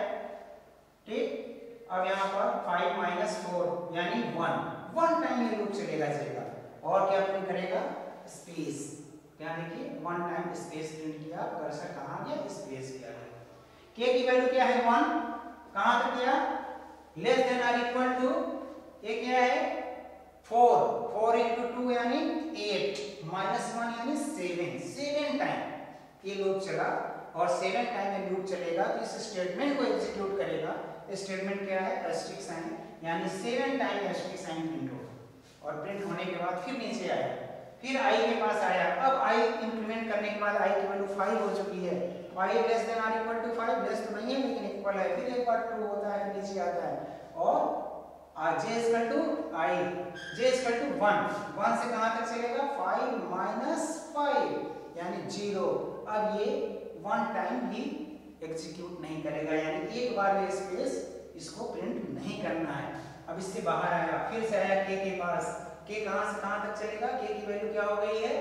ठीक। अब यहाँ पर फाइव माइनस फोर यानी वन, वन टाइम ये लूप चलेगा चलेगा, और क्या प्रिंट करेगा, स्पेस, क्या देखिए, वन टाइम स्पेस प्रिंट किया, कर्सर कहां गया, स्पेस पे आ गया, के की वैल्यू क्या है, वन, कहां तक गया, less than or equal to, ये क्या है, फोर, फोर इंटू टू यानी एट, माइनस वन यानी सेवन, सेवन टाइम ये लूप चला, और सेवन टाइम ये लूप चलेगा तो इस स्टेटमेंट को एग्जीक्यूट करेगा, स्टेटमेंट क्या है, एस्टेरिक साइन, यानी seven time asterisk sign print होगा, और प्रिंट होने के बाद फिर नीचे आया, फिर आई के पास आया, अब आई इंक्रीमेंट करने के बाद आई की वैल्यू फाइव हो चुकी है, five less than or equal to five, less तो नहीं है लेकिन इक्वल है, फिर एक बार ट्रू होता है, नीचे आता है, और j equal to i, j equal to one, one से कहां तक चलेगा, फाइव माइनस फाइव यानी जीरो, अब ये वन टाइम भी एग्जीक्यूट नहीं करेगा, यानी एक बार में स्पेस इसको प्रिंट नहीं करना है। अब इससे बाहर आया, फिर से आया के के पास, के कहां से कहां तक चलेगा, के की वैल्यू क्या हो गई है,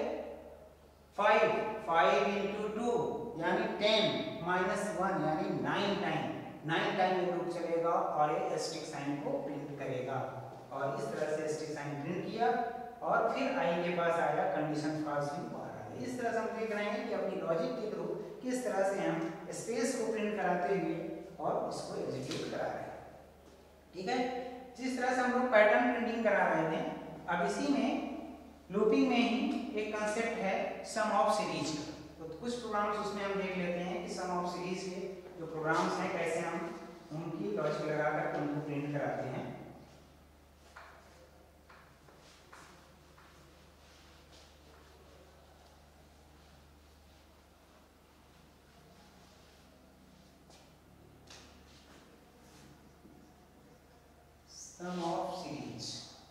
फाइव, फाइव इंटू टू यानी टेन, माइनस वन यानी नाइन टाइम, नाइन टाइम ये लूप चलेगा, और ये एस्टेरिक साइन को प्रिंट करेगा, और इस तरह से एस्टेरिक साइन प्रिंट किया, और फिर आई के पास आया, कंडीशन फॉल्स हुई, बाहर आ गई। इस तरह से हम देख रहे हैं कि अपनी लॉजिक के थ्रू किस तरह से हम स्पेस को प्रिंट कराते हुए और उसको एग्जीक्यूट करा रहे हैं, ठीक है। जिस तरह से हम लोग पैटर्न प्रिंटिंग करा रहे थे, अब इसी में लूपिंग में ही एक कंसेप्ट है सम ऑफ सीरीज का, तो कुछ प्रोग्राम्स उसमें हम देख लेते हैं कि सम ऑफ सीरीज के जो प्रोग्राम्स हैं कैसे हम उनकी लॉजिक लगाकर उनको प्रिंट कराते हैं। सम ऑफ सीरीज,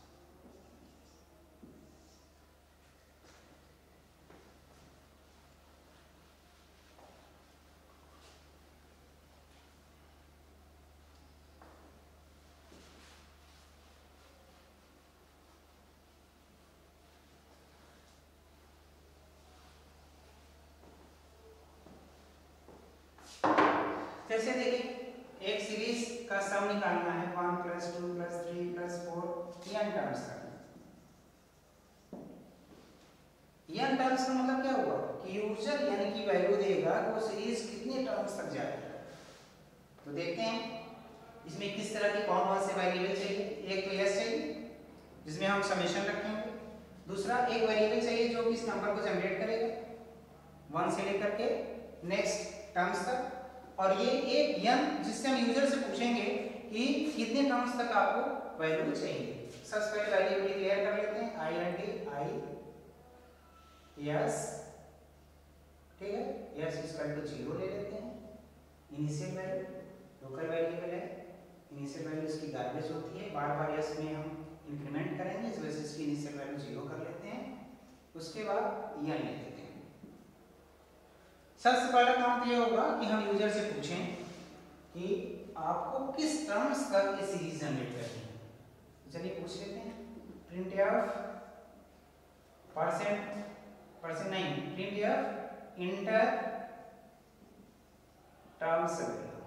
जैसे देखिए एक सीरीज का सम निकालना है, one plus two plus three plus four N terms का, n टर्म्स का मतलब क्या हुआ कि यूजर यानी कि वैल्यू देगा कि वो सीरीज कितने टर्म्स तक जाएगी। तो देखते हैं इसमें किस तरह की कौन कौन से वेरिएबल चाहिए। एक तो यस चाहिए जिसमें हम समेशन रखेंगे, दूसरा एक वेरिएबल चाहिए जो कि इस नंबर को जनरेट करेगा वन से लेकर के नेक्स्ट टर्म्स तक, और ये एक n जिससे हम यूजर से पूछेंगे कि कितने टर्म्स तक आपको वैल्यू चाहिए। सबसे पहले वेरिएबल डिक्लेयर कर लेते हैं I N T I S, ठीक है, यस इक्वल टू जीरो ले लेते हैं। इनिशियल वैल्यू लोकल वेरिएबल है, इनिशियल वैल्यू इसकी गार्बेज होती है, बार बार यस में हम इंक्रीमेंट करेंगे, इस वजह से इसकी इनिशियल वैल्यू जीरो कर लेते हैं। उसके बाद यन ले लेते हैं। सबसे पहला काम तो ये होगा कि हम यूजर से पूछें कि आपको किस टर्म्स तक ये सीरीज जनरेट करनी है। चलिए पूछ लेते हैं। प्रिंट ऑफ परसेंट परसेंट नहीं print of enter terms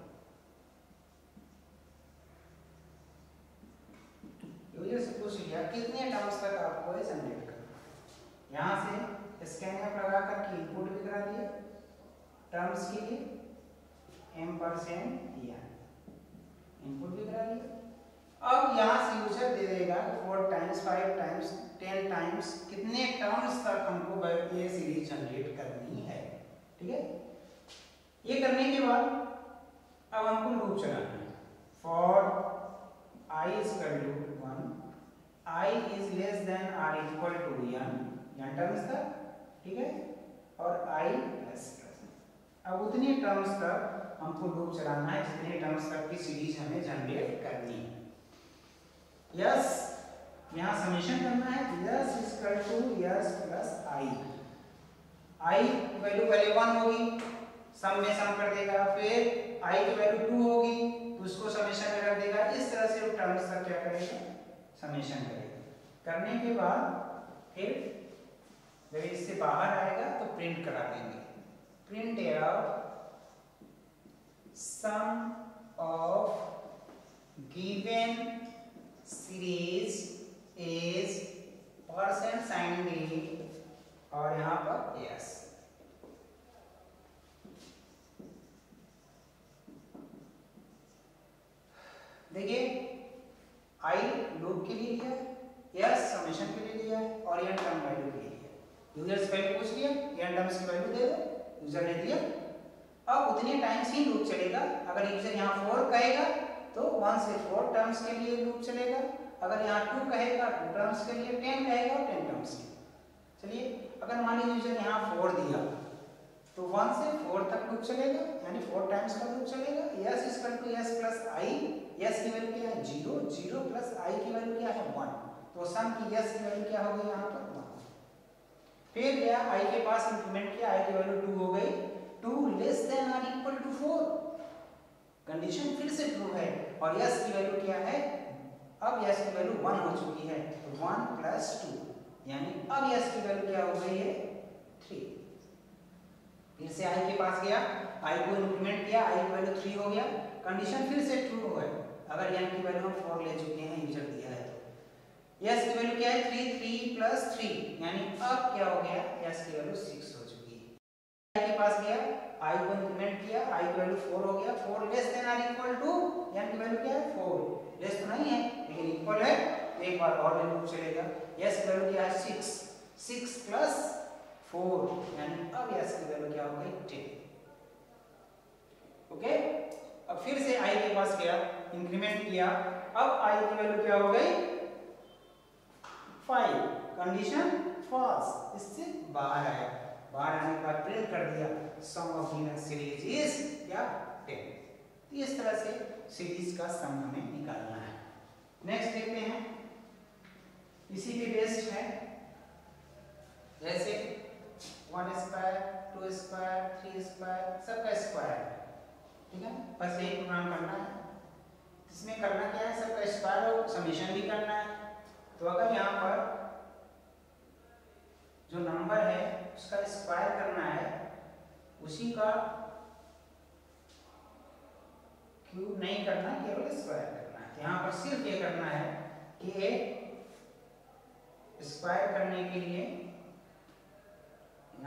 user से पूछ लिया कितने टर्म्स तक आपको ये जनरेट करना। यहाँ से स्कैन लगा करके इनपुट भी करा दिए टर्म्स के लिए एम परसेंट इनपुट भी करा दिया। अब यहाँ से यूजर दे देगा four times five times ten times कितने टर्म्स तक हमको ये सीरीज जनरेट करनी है, ठीक है। ये करने के बाद अब हमको लूप चलाना है। For I is equal to one, I is less than or equal to N, N terms तक, ठीक है, और आई प्लस अब उतनी टर्म्स तक हमको लूप चलाना है जितने टर्म्स तक की सीरीज हमें जनरेट करनी है। यस यहाँ समेशन करना है, S is equal to S plus I. I की वैल्यू पहले वन होगी, सम में सम कर देगा, फिर आई की वैल्यू टू होगी तो उसको समेशन में रख देगा। इस तरह से वो टर्म्स तक क्या करेगा, समेशन करेगा। करने के बाद फिर जब इससे बाहर आएगा तो प्रिंट करा देंगे। Print of sum of given series is percent sign d और यहाँ पर yes। देखिए i लूप के लिए लिया, yes समेशन के लिए लिया और n टर्म वैल्यू के लिए लिया। यूजर से पहले पूछ लिया n टर्म्स की वैल्यू दे दो, यूजर ने दिया। अब उतने टाइम्स ही लूप चलेगा। अगर यूजर यहाँ फोर कहेगा तो वन से फोर टर्म्स के लिए लूप चलेगा, अगर यहाँ टू कहेगा टू टर्म्स के लिए, टेन कहेगा टेन टर्म्स के लिए। चलिए अगर मान लीजिए यूजर यहाँ फोर दिया तो वन से फोर तक लूप चलेगा, यानी फोर टाइम्स का लूप चलेगा। S is equal to S plus I, S की वैल्यू क्या है जीरो, जीरो प्लस आई की वैल्यू क्या है वन, तो सम की यस की वैल्यू क्या हो गई यहाँ पर वन। फिर गया आई के पास इंक्रीमेंट किया, आई की वैल्यू टू हो गई, two less than or equal to four, condition फिर से ट्रू है। और यस की वैल्यू क्या है, अब यस की वैल्यू वन हो चुकी है, तो वन प्लस टू, यानी अब यस की वैल्यू क्या हो गई है थ्री। फिर से आई के पास गया, आई को इंक्रीमेंट किया, आई की वैल्यू थ्री हो गया, कंडीशन फिर से ट्रू है। अगर एन की वैल्यू हम फोर ले चुके हैं, यूजर दिया है तो यस की वैल्यू क्या है थ्री, थ्री प्लस थ्री, यानी अब क्या हो गया, यस की वैल्यू सिक्स हो चुकी है। आई के पास गया, आई को इंक्रीमेंट किया, आई की वैल्यू फोर हो गया, four less than or equal to, N की वैल्यू क्या है फोर, लेस तो नहीं है लेकिन इक्वल है, तो एक बार और लूप चलेगा। यस की वैल्यू क्या है सिक्स, सिक्स प्लस फोर, यानी अब यस की वैल्यू क्या हो गई टेन। ओके, अब फिर से आई के पास गया, इंक्रीमेंट किया, अब आई की वैल्यू क्या हो गई फाइव, कंडीशन फॉल्स, इससे बाहर आया। बाहर आने के बाद प्रिंट कर दिया sum of given series is क्या टेन। तो इस तरह से सीरीज का सम हमें निकालना है। नेक्स्ट देखते हैं, इसी पे बेस्ड है, जैसे one square, two square, three square, सबका स्क्वायर, ठीक है, बस यही प्रोग्राम करना है। इसमें करना क्या है, सबका स्क्वायर और समेशन भी करना है। तो अगर यहाँ पर जो नंबर है उसका स्क्वायर करना है, उसी का क्यूब नहीं करना, केवल स्क्वायर करना है। यहाँ पर सिर्फ ये करना है कि स्क्वायर करने के लिए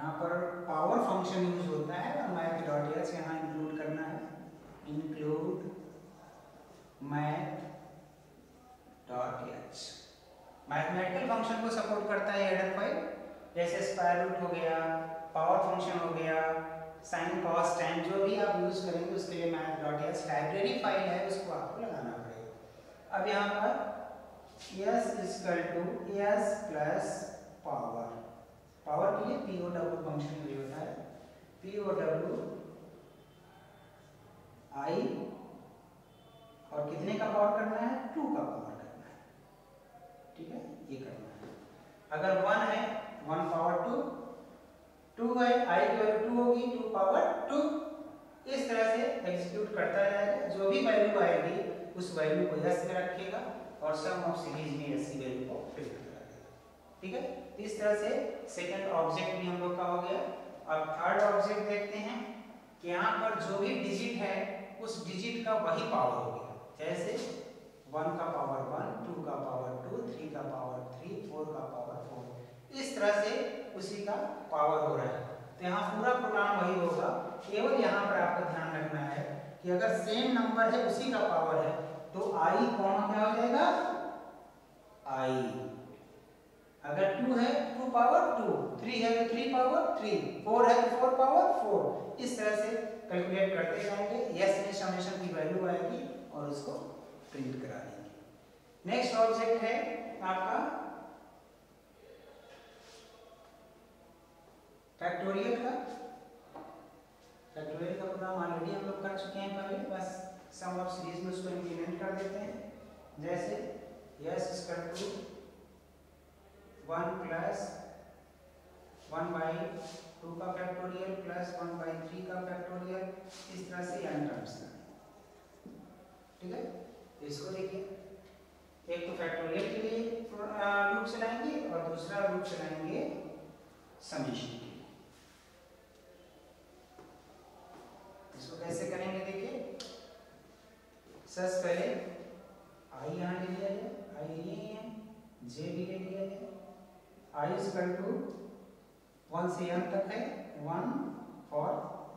यहाँ पर पावर फंक्शन यूज होता है और मैथ डॉट एच यहाँ इंक्लूड करना है, include math dot H. Mathematical function को सपोर्ट करता है हेडर फाइल, जैसे स्क्वायर रूट हो गया, पावर फंक्शन हो गया, साइन कॉस टैन, जो भी आप यूज करेंगे उसके लिए math dot H library file है, उसको आपको लगाना पड़ेगा। अब यहाँ पर s equal to S plus power, power के लिए P O W function use होता है, पी ओ डब्ल्यू आई, और कितने का पावर करना है, टू का पावर करना है, ठीक है, ये करना है। अगर वन है वन पावर टू, टू है आई की वैल्यू टू होगी, टू पावर टू, इस तरह से एग्जीक्यूट करता जाएगा। जो भी वैल्यू आएगी उस वैल्यू को यस में रखेगा और सम ऑफ सीरीज में यस की वैल्यू को प्रिंट करेगा, ठीक है। तो इस तरह से सेकंड ऑब्जेक्ट भी हम लोग का हो गया। अब थर्ड ऑब्जेक्ट देखते हैं कि यहाँ पर जो भी डिजिट है उस डिजिट का वही पावर हो गया, जैसे वन का पावर वन, टू का पावर टू, थ्री का पावर थ्री, फोर का पावर फोर, इस तरह से उसी का पावर हो रहा है। तो यहाँ पूरा प्रोग्राम वही होगा, केवल यहाँ पर आपको ध्यान रखना है कि अगर सेम नंबर है उसी का पावर है तो आई कौन क्या हो जाएगा, आई। अगर टू है टू पावर टू, थ्री है तो थ्री पावर थ्री, फोर है तो फोर पावर फोर, इस तरह से कैलकुलेट करते जाएंगे, यस में समेशन की वैल्यू आएगी और उसको प्रिंट करा देंगे। नेक्स्ट ऑब्जेक्ट है आपका फैक्टोरियल का। फैक्टोरियल का प्रोग्राम ऑलरेडी हम लोग कर चुके हैं पहले, बस सम ऑफ सीरीज में उसको इंप्लीमेंट कर देते हैं। जैसे S equal to one plus one by two का factorial plus one by three का फैक्टोरियल, इस तरह से एन टर्म्स का, ठीक है। तो इसको देखिए, एक तो फैक्टोरियल के लिए लूप चलाएंगे और दूसरा लूप चलाएंगे समेशन के लिए। इसको कैसे करेंगे देखिए, सबसे पहले आई यहाँ ले लिया जाए, आई ये है, जे भी ले लिया जाए, आई इक्वल टू वन से एन तक है, one for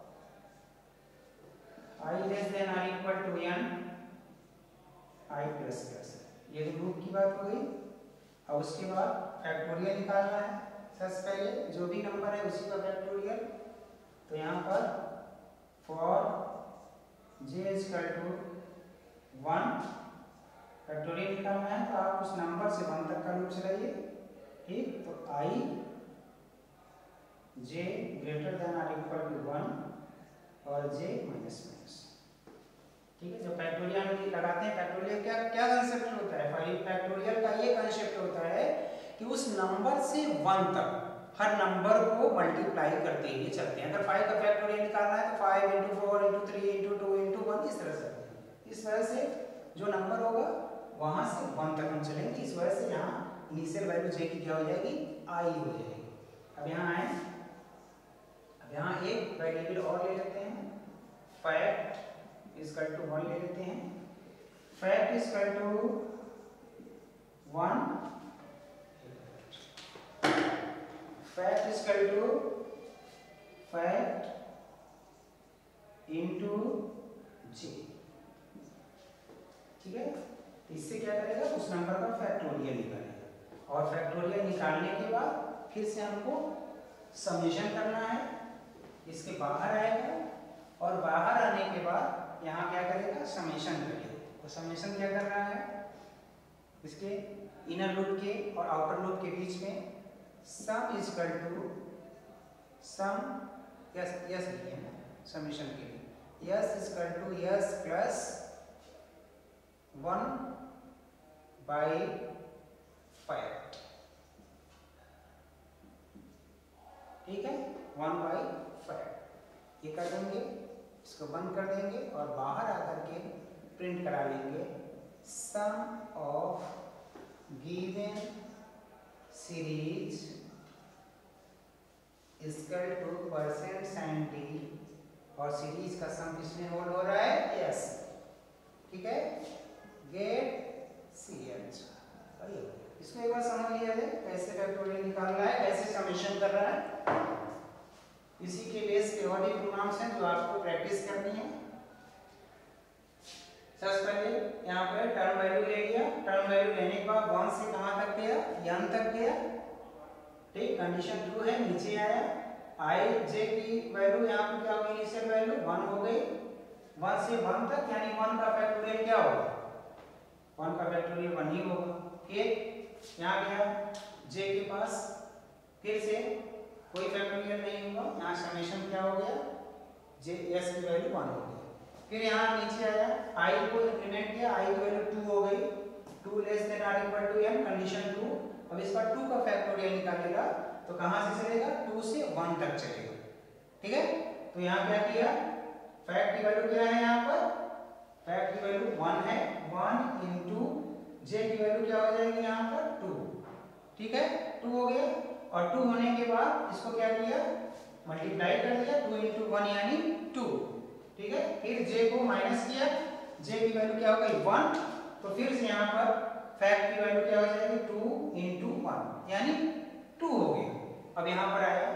I less than or equal to N I plus plus, ये तो लूप की बात हो गई। अब उसके बाद फैक्टोरियल निकालना है, सबसे पहले जो भी नंबर है उसी का फैक्टोरियल। तो यहाँ पर for J equal to one, factorial निकालना है तो आप उस नंबर से वन तक का लूप चलाइए, ठीक। तो I J greater than or equal to one और जे माइनस माइनस, ठीक है। जब फैक्टोरियल लगाते हैं, फैक्टोरियल क्या क्या कंसेप्ट होता है, फैक्टोरियल का ये कंसेप्ट होता है कि उस नंबर से वन तक हर नंबर को मल्टीप्लाई करते हुए चलते हैं। अगर फाइव का फैक्टोरियल निकालना है तो five into four into three into two into one, इस तरह से इस तरह से जो नंबर होगा वहां से वन तक हम चलेंगे। इस वजह से यहाँ इनिशियल वैल्यू जे की क्या हो जाएगी, आई हो जाएगी। अब यहाँ आए, अब यहाँ एक वेरिएबल और ले लेते हैं, फैक्ट इक्वल टू वन ले लेते हैं, fact equal to one, fact equal to fact into J, ठीक है। इससे क्या करेगा, उस नंबर का फैक्टोरियल निकालेगा और फैक्टोरियल निकालने के बाद फिर से हमको समेशन करना है, इसके बाहर आएगा और बाहर आने के बाद यहाँ क्या करेगा, समेशन करेगा। तो समेशन क्या कर रहा है, इसके इनर लूप के और आउटर लूप के बीच में sum equal to sum, S S लिखिए ना समेशन के लिए, S equal to S plus one by fact, ठीक है, वन बाई फैक्ट, ये कर देंगे, इसको बंद कर देंगे और बाहर आकर के प्रिंट करा लेंगे sum of given series equal to percent sign T, और सीरीज का सम किसमें होल्ड हो रहा है, यस, ठीक है, गेट सी एच। इसको एक बार समझ लिया जाए कैसे फैक्टोरियल निकाल रहा है, कैसे समेशन कर रहा है। इसी के बेस पे और भी प्रोग्राम्स हैं जो आपको प्रैक्टिस करनी है। सबसे पहले यहाँ पे टर्म वैल्यू ले लिया, टर्म वैल्यू लेने के बाद वन से कहाँ तक गया, एन तक गया, ठीक, कंडीशन ट्रू है, नीचे आया, आई जे की वैल्यू यहाँ पे क्या होगी, इनिशियल वैल्यू वन हो गई, वन से वन तक, यानी वन का फैक्टोरियल क्या होगा, वन का फैक्टोरियल वन ही होगा। फिर यहाँ गया जे के पास, फिर से कोई फैक्टोरियल नहीं होगा, यहाँ समेशन क्या हो गया, जे एस की वैल्यू वन हो गई। फिर यहाँ नीचे आया, आई को इंक्रीमेंट किया, आई की वैल्यू टू हो गई, two less than or equal to N, condition two. अब इसका टू का फैक्टोरियल निकालेगा तो कहाँ से चलेगा, टू से वन तक चलेगा, ठीक है। तो यहाँ क्या किया, फैक्ट की वैल्यू क्या है, यहाँ पर फैक्ट की वैल्यू वन है, वन इंटू जे की वैल्यू क्या हो जाएगी यहाँ पर टू, ठीक है, टू हो गया। और टू होने के बाद इसको क्या किया, मल्टीप्लाई कर दिया, टू इंटू वन यानी टू, ठीक है। फिर j को माइनस किया, j की वैल्यू क्या हो गई वन, तो फिर से यहाँ पर फैक्ट की वैल्यू क्या हो जाएगी, टू इंटू वन यानी टू हो गई। अब यहाँ पर आया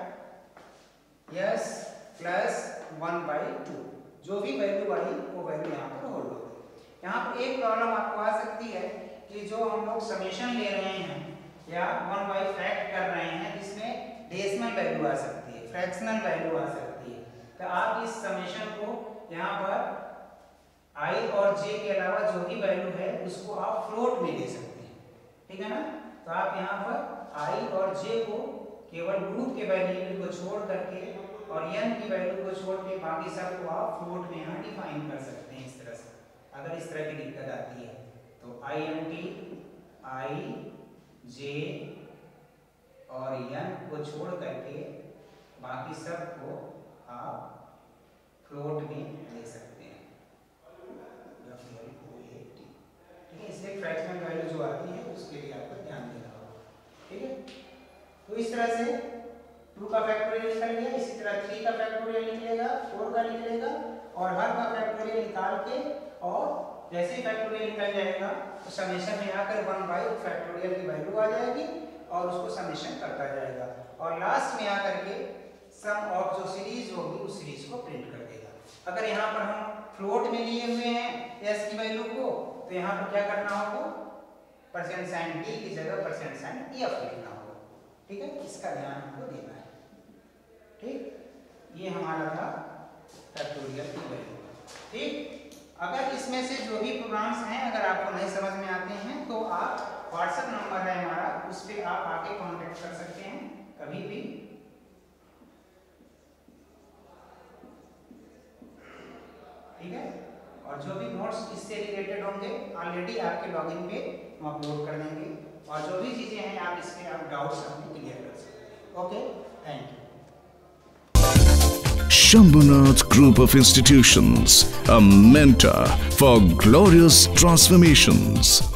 S plus one by two, जो भी वैल्यू आई वो वैल्यू यहाँ पर होल्ड हो गई। यहाँ पर एक प्रॉब्लम आपको आ सकती है कि जो हम लोग समेशन ले रहे हैं या वन बाई फैक्ट कर रहे हैं, जिसमें डेसिमल वैल्यू आ सकती है, फ्रैक्शनल वैल्यू आ सकती है, तो आप इस समेशन को यहाँ पर i और j के अलावा जो भी वैल्यू है उसको आप फ्लोट में ले सकते हैं, ठीक है ना। तो आप यहाँ पर i और j को केवल रूट के वैल्यू को छोड़ करके और n की वैल्यू को छोड़ के बाकी सब को आप फ्लोट में यहाँ डिफाइन कर सकते हैं इस तरह से। अगर इस तरह की दिक्कत आती है तो int i j और n को छोड़ करके बाकी सब को आप फ्लोट में ले सकते हैं, ठीक है। इसलिए फ्रैक्शनल वैल्यू जो आती है उसके लिए आपको ध्यान देना होगा, ठीक है। तो इस तरह से टू का फैक्टोरियल निकल गया, इसी तरह थ्री का फैक्टोरियल निकलेगा, फोर का निकलेगा, और हर का फैक्टोरियल निकाल के और जैसे ही फैक्टोरियल निकल जाएगा तो समेशन में आकर वन बाई फैक्टोरियल की वैल्यू आ जाएगी और उसको समेशन करता जाएगा, और लास्ट में आकर के सम ऑफ जो सीरीज होगी उस सीरीज को प्रिंट कर देगा। अगर यहाँ पर हम फ्लोट में लिए हुए हैं एस की वैल्यू को, तो यहाँ पर क्या करना होगा, परसेंट साइन डी की जगह परसेंट साइन एफ लिखना होगा, ठीक है। इसका ध्यान हमको देना है, ठीक। ये हमारा था फैक्टोरियल की वैल्यू, ठीक। अगर इसमें से जो भी प्रोग्राम्स हैं अगर आपको नहीं समझ में आते हैं तो आप व्हाट्सएप नंबर है हमारा, उस पर आप आके कांटेक्ट कर सकते हैं कभी भी, ठीक है। और जो भी नोट्स इससे रिलेटेड होंगे ऑलरेडी आपके लॉगिन पे हम अपलोड कर देंगे, और जो भी चीजें हैं आप इस पे आप डाउट्स अपने क्लियर कर सकते हैं। Okay, thank you. Shambhunath Group of Institutions, a mentor for glorious transformations.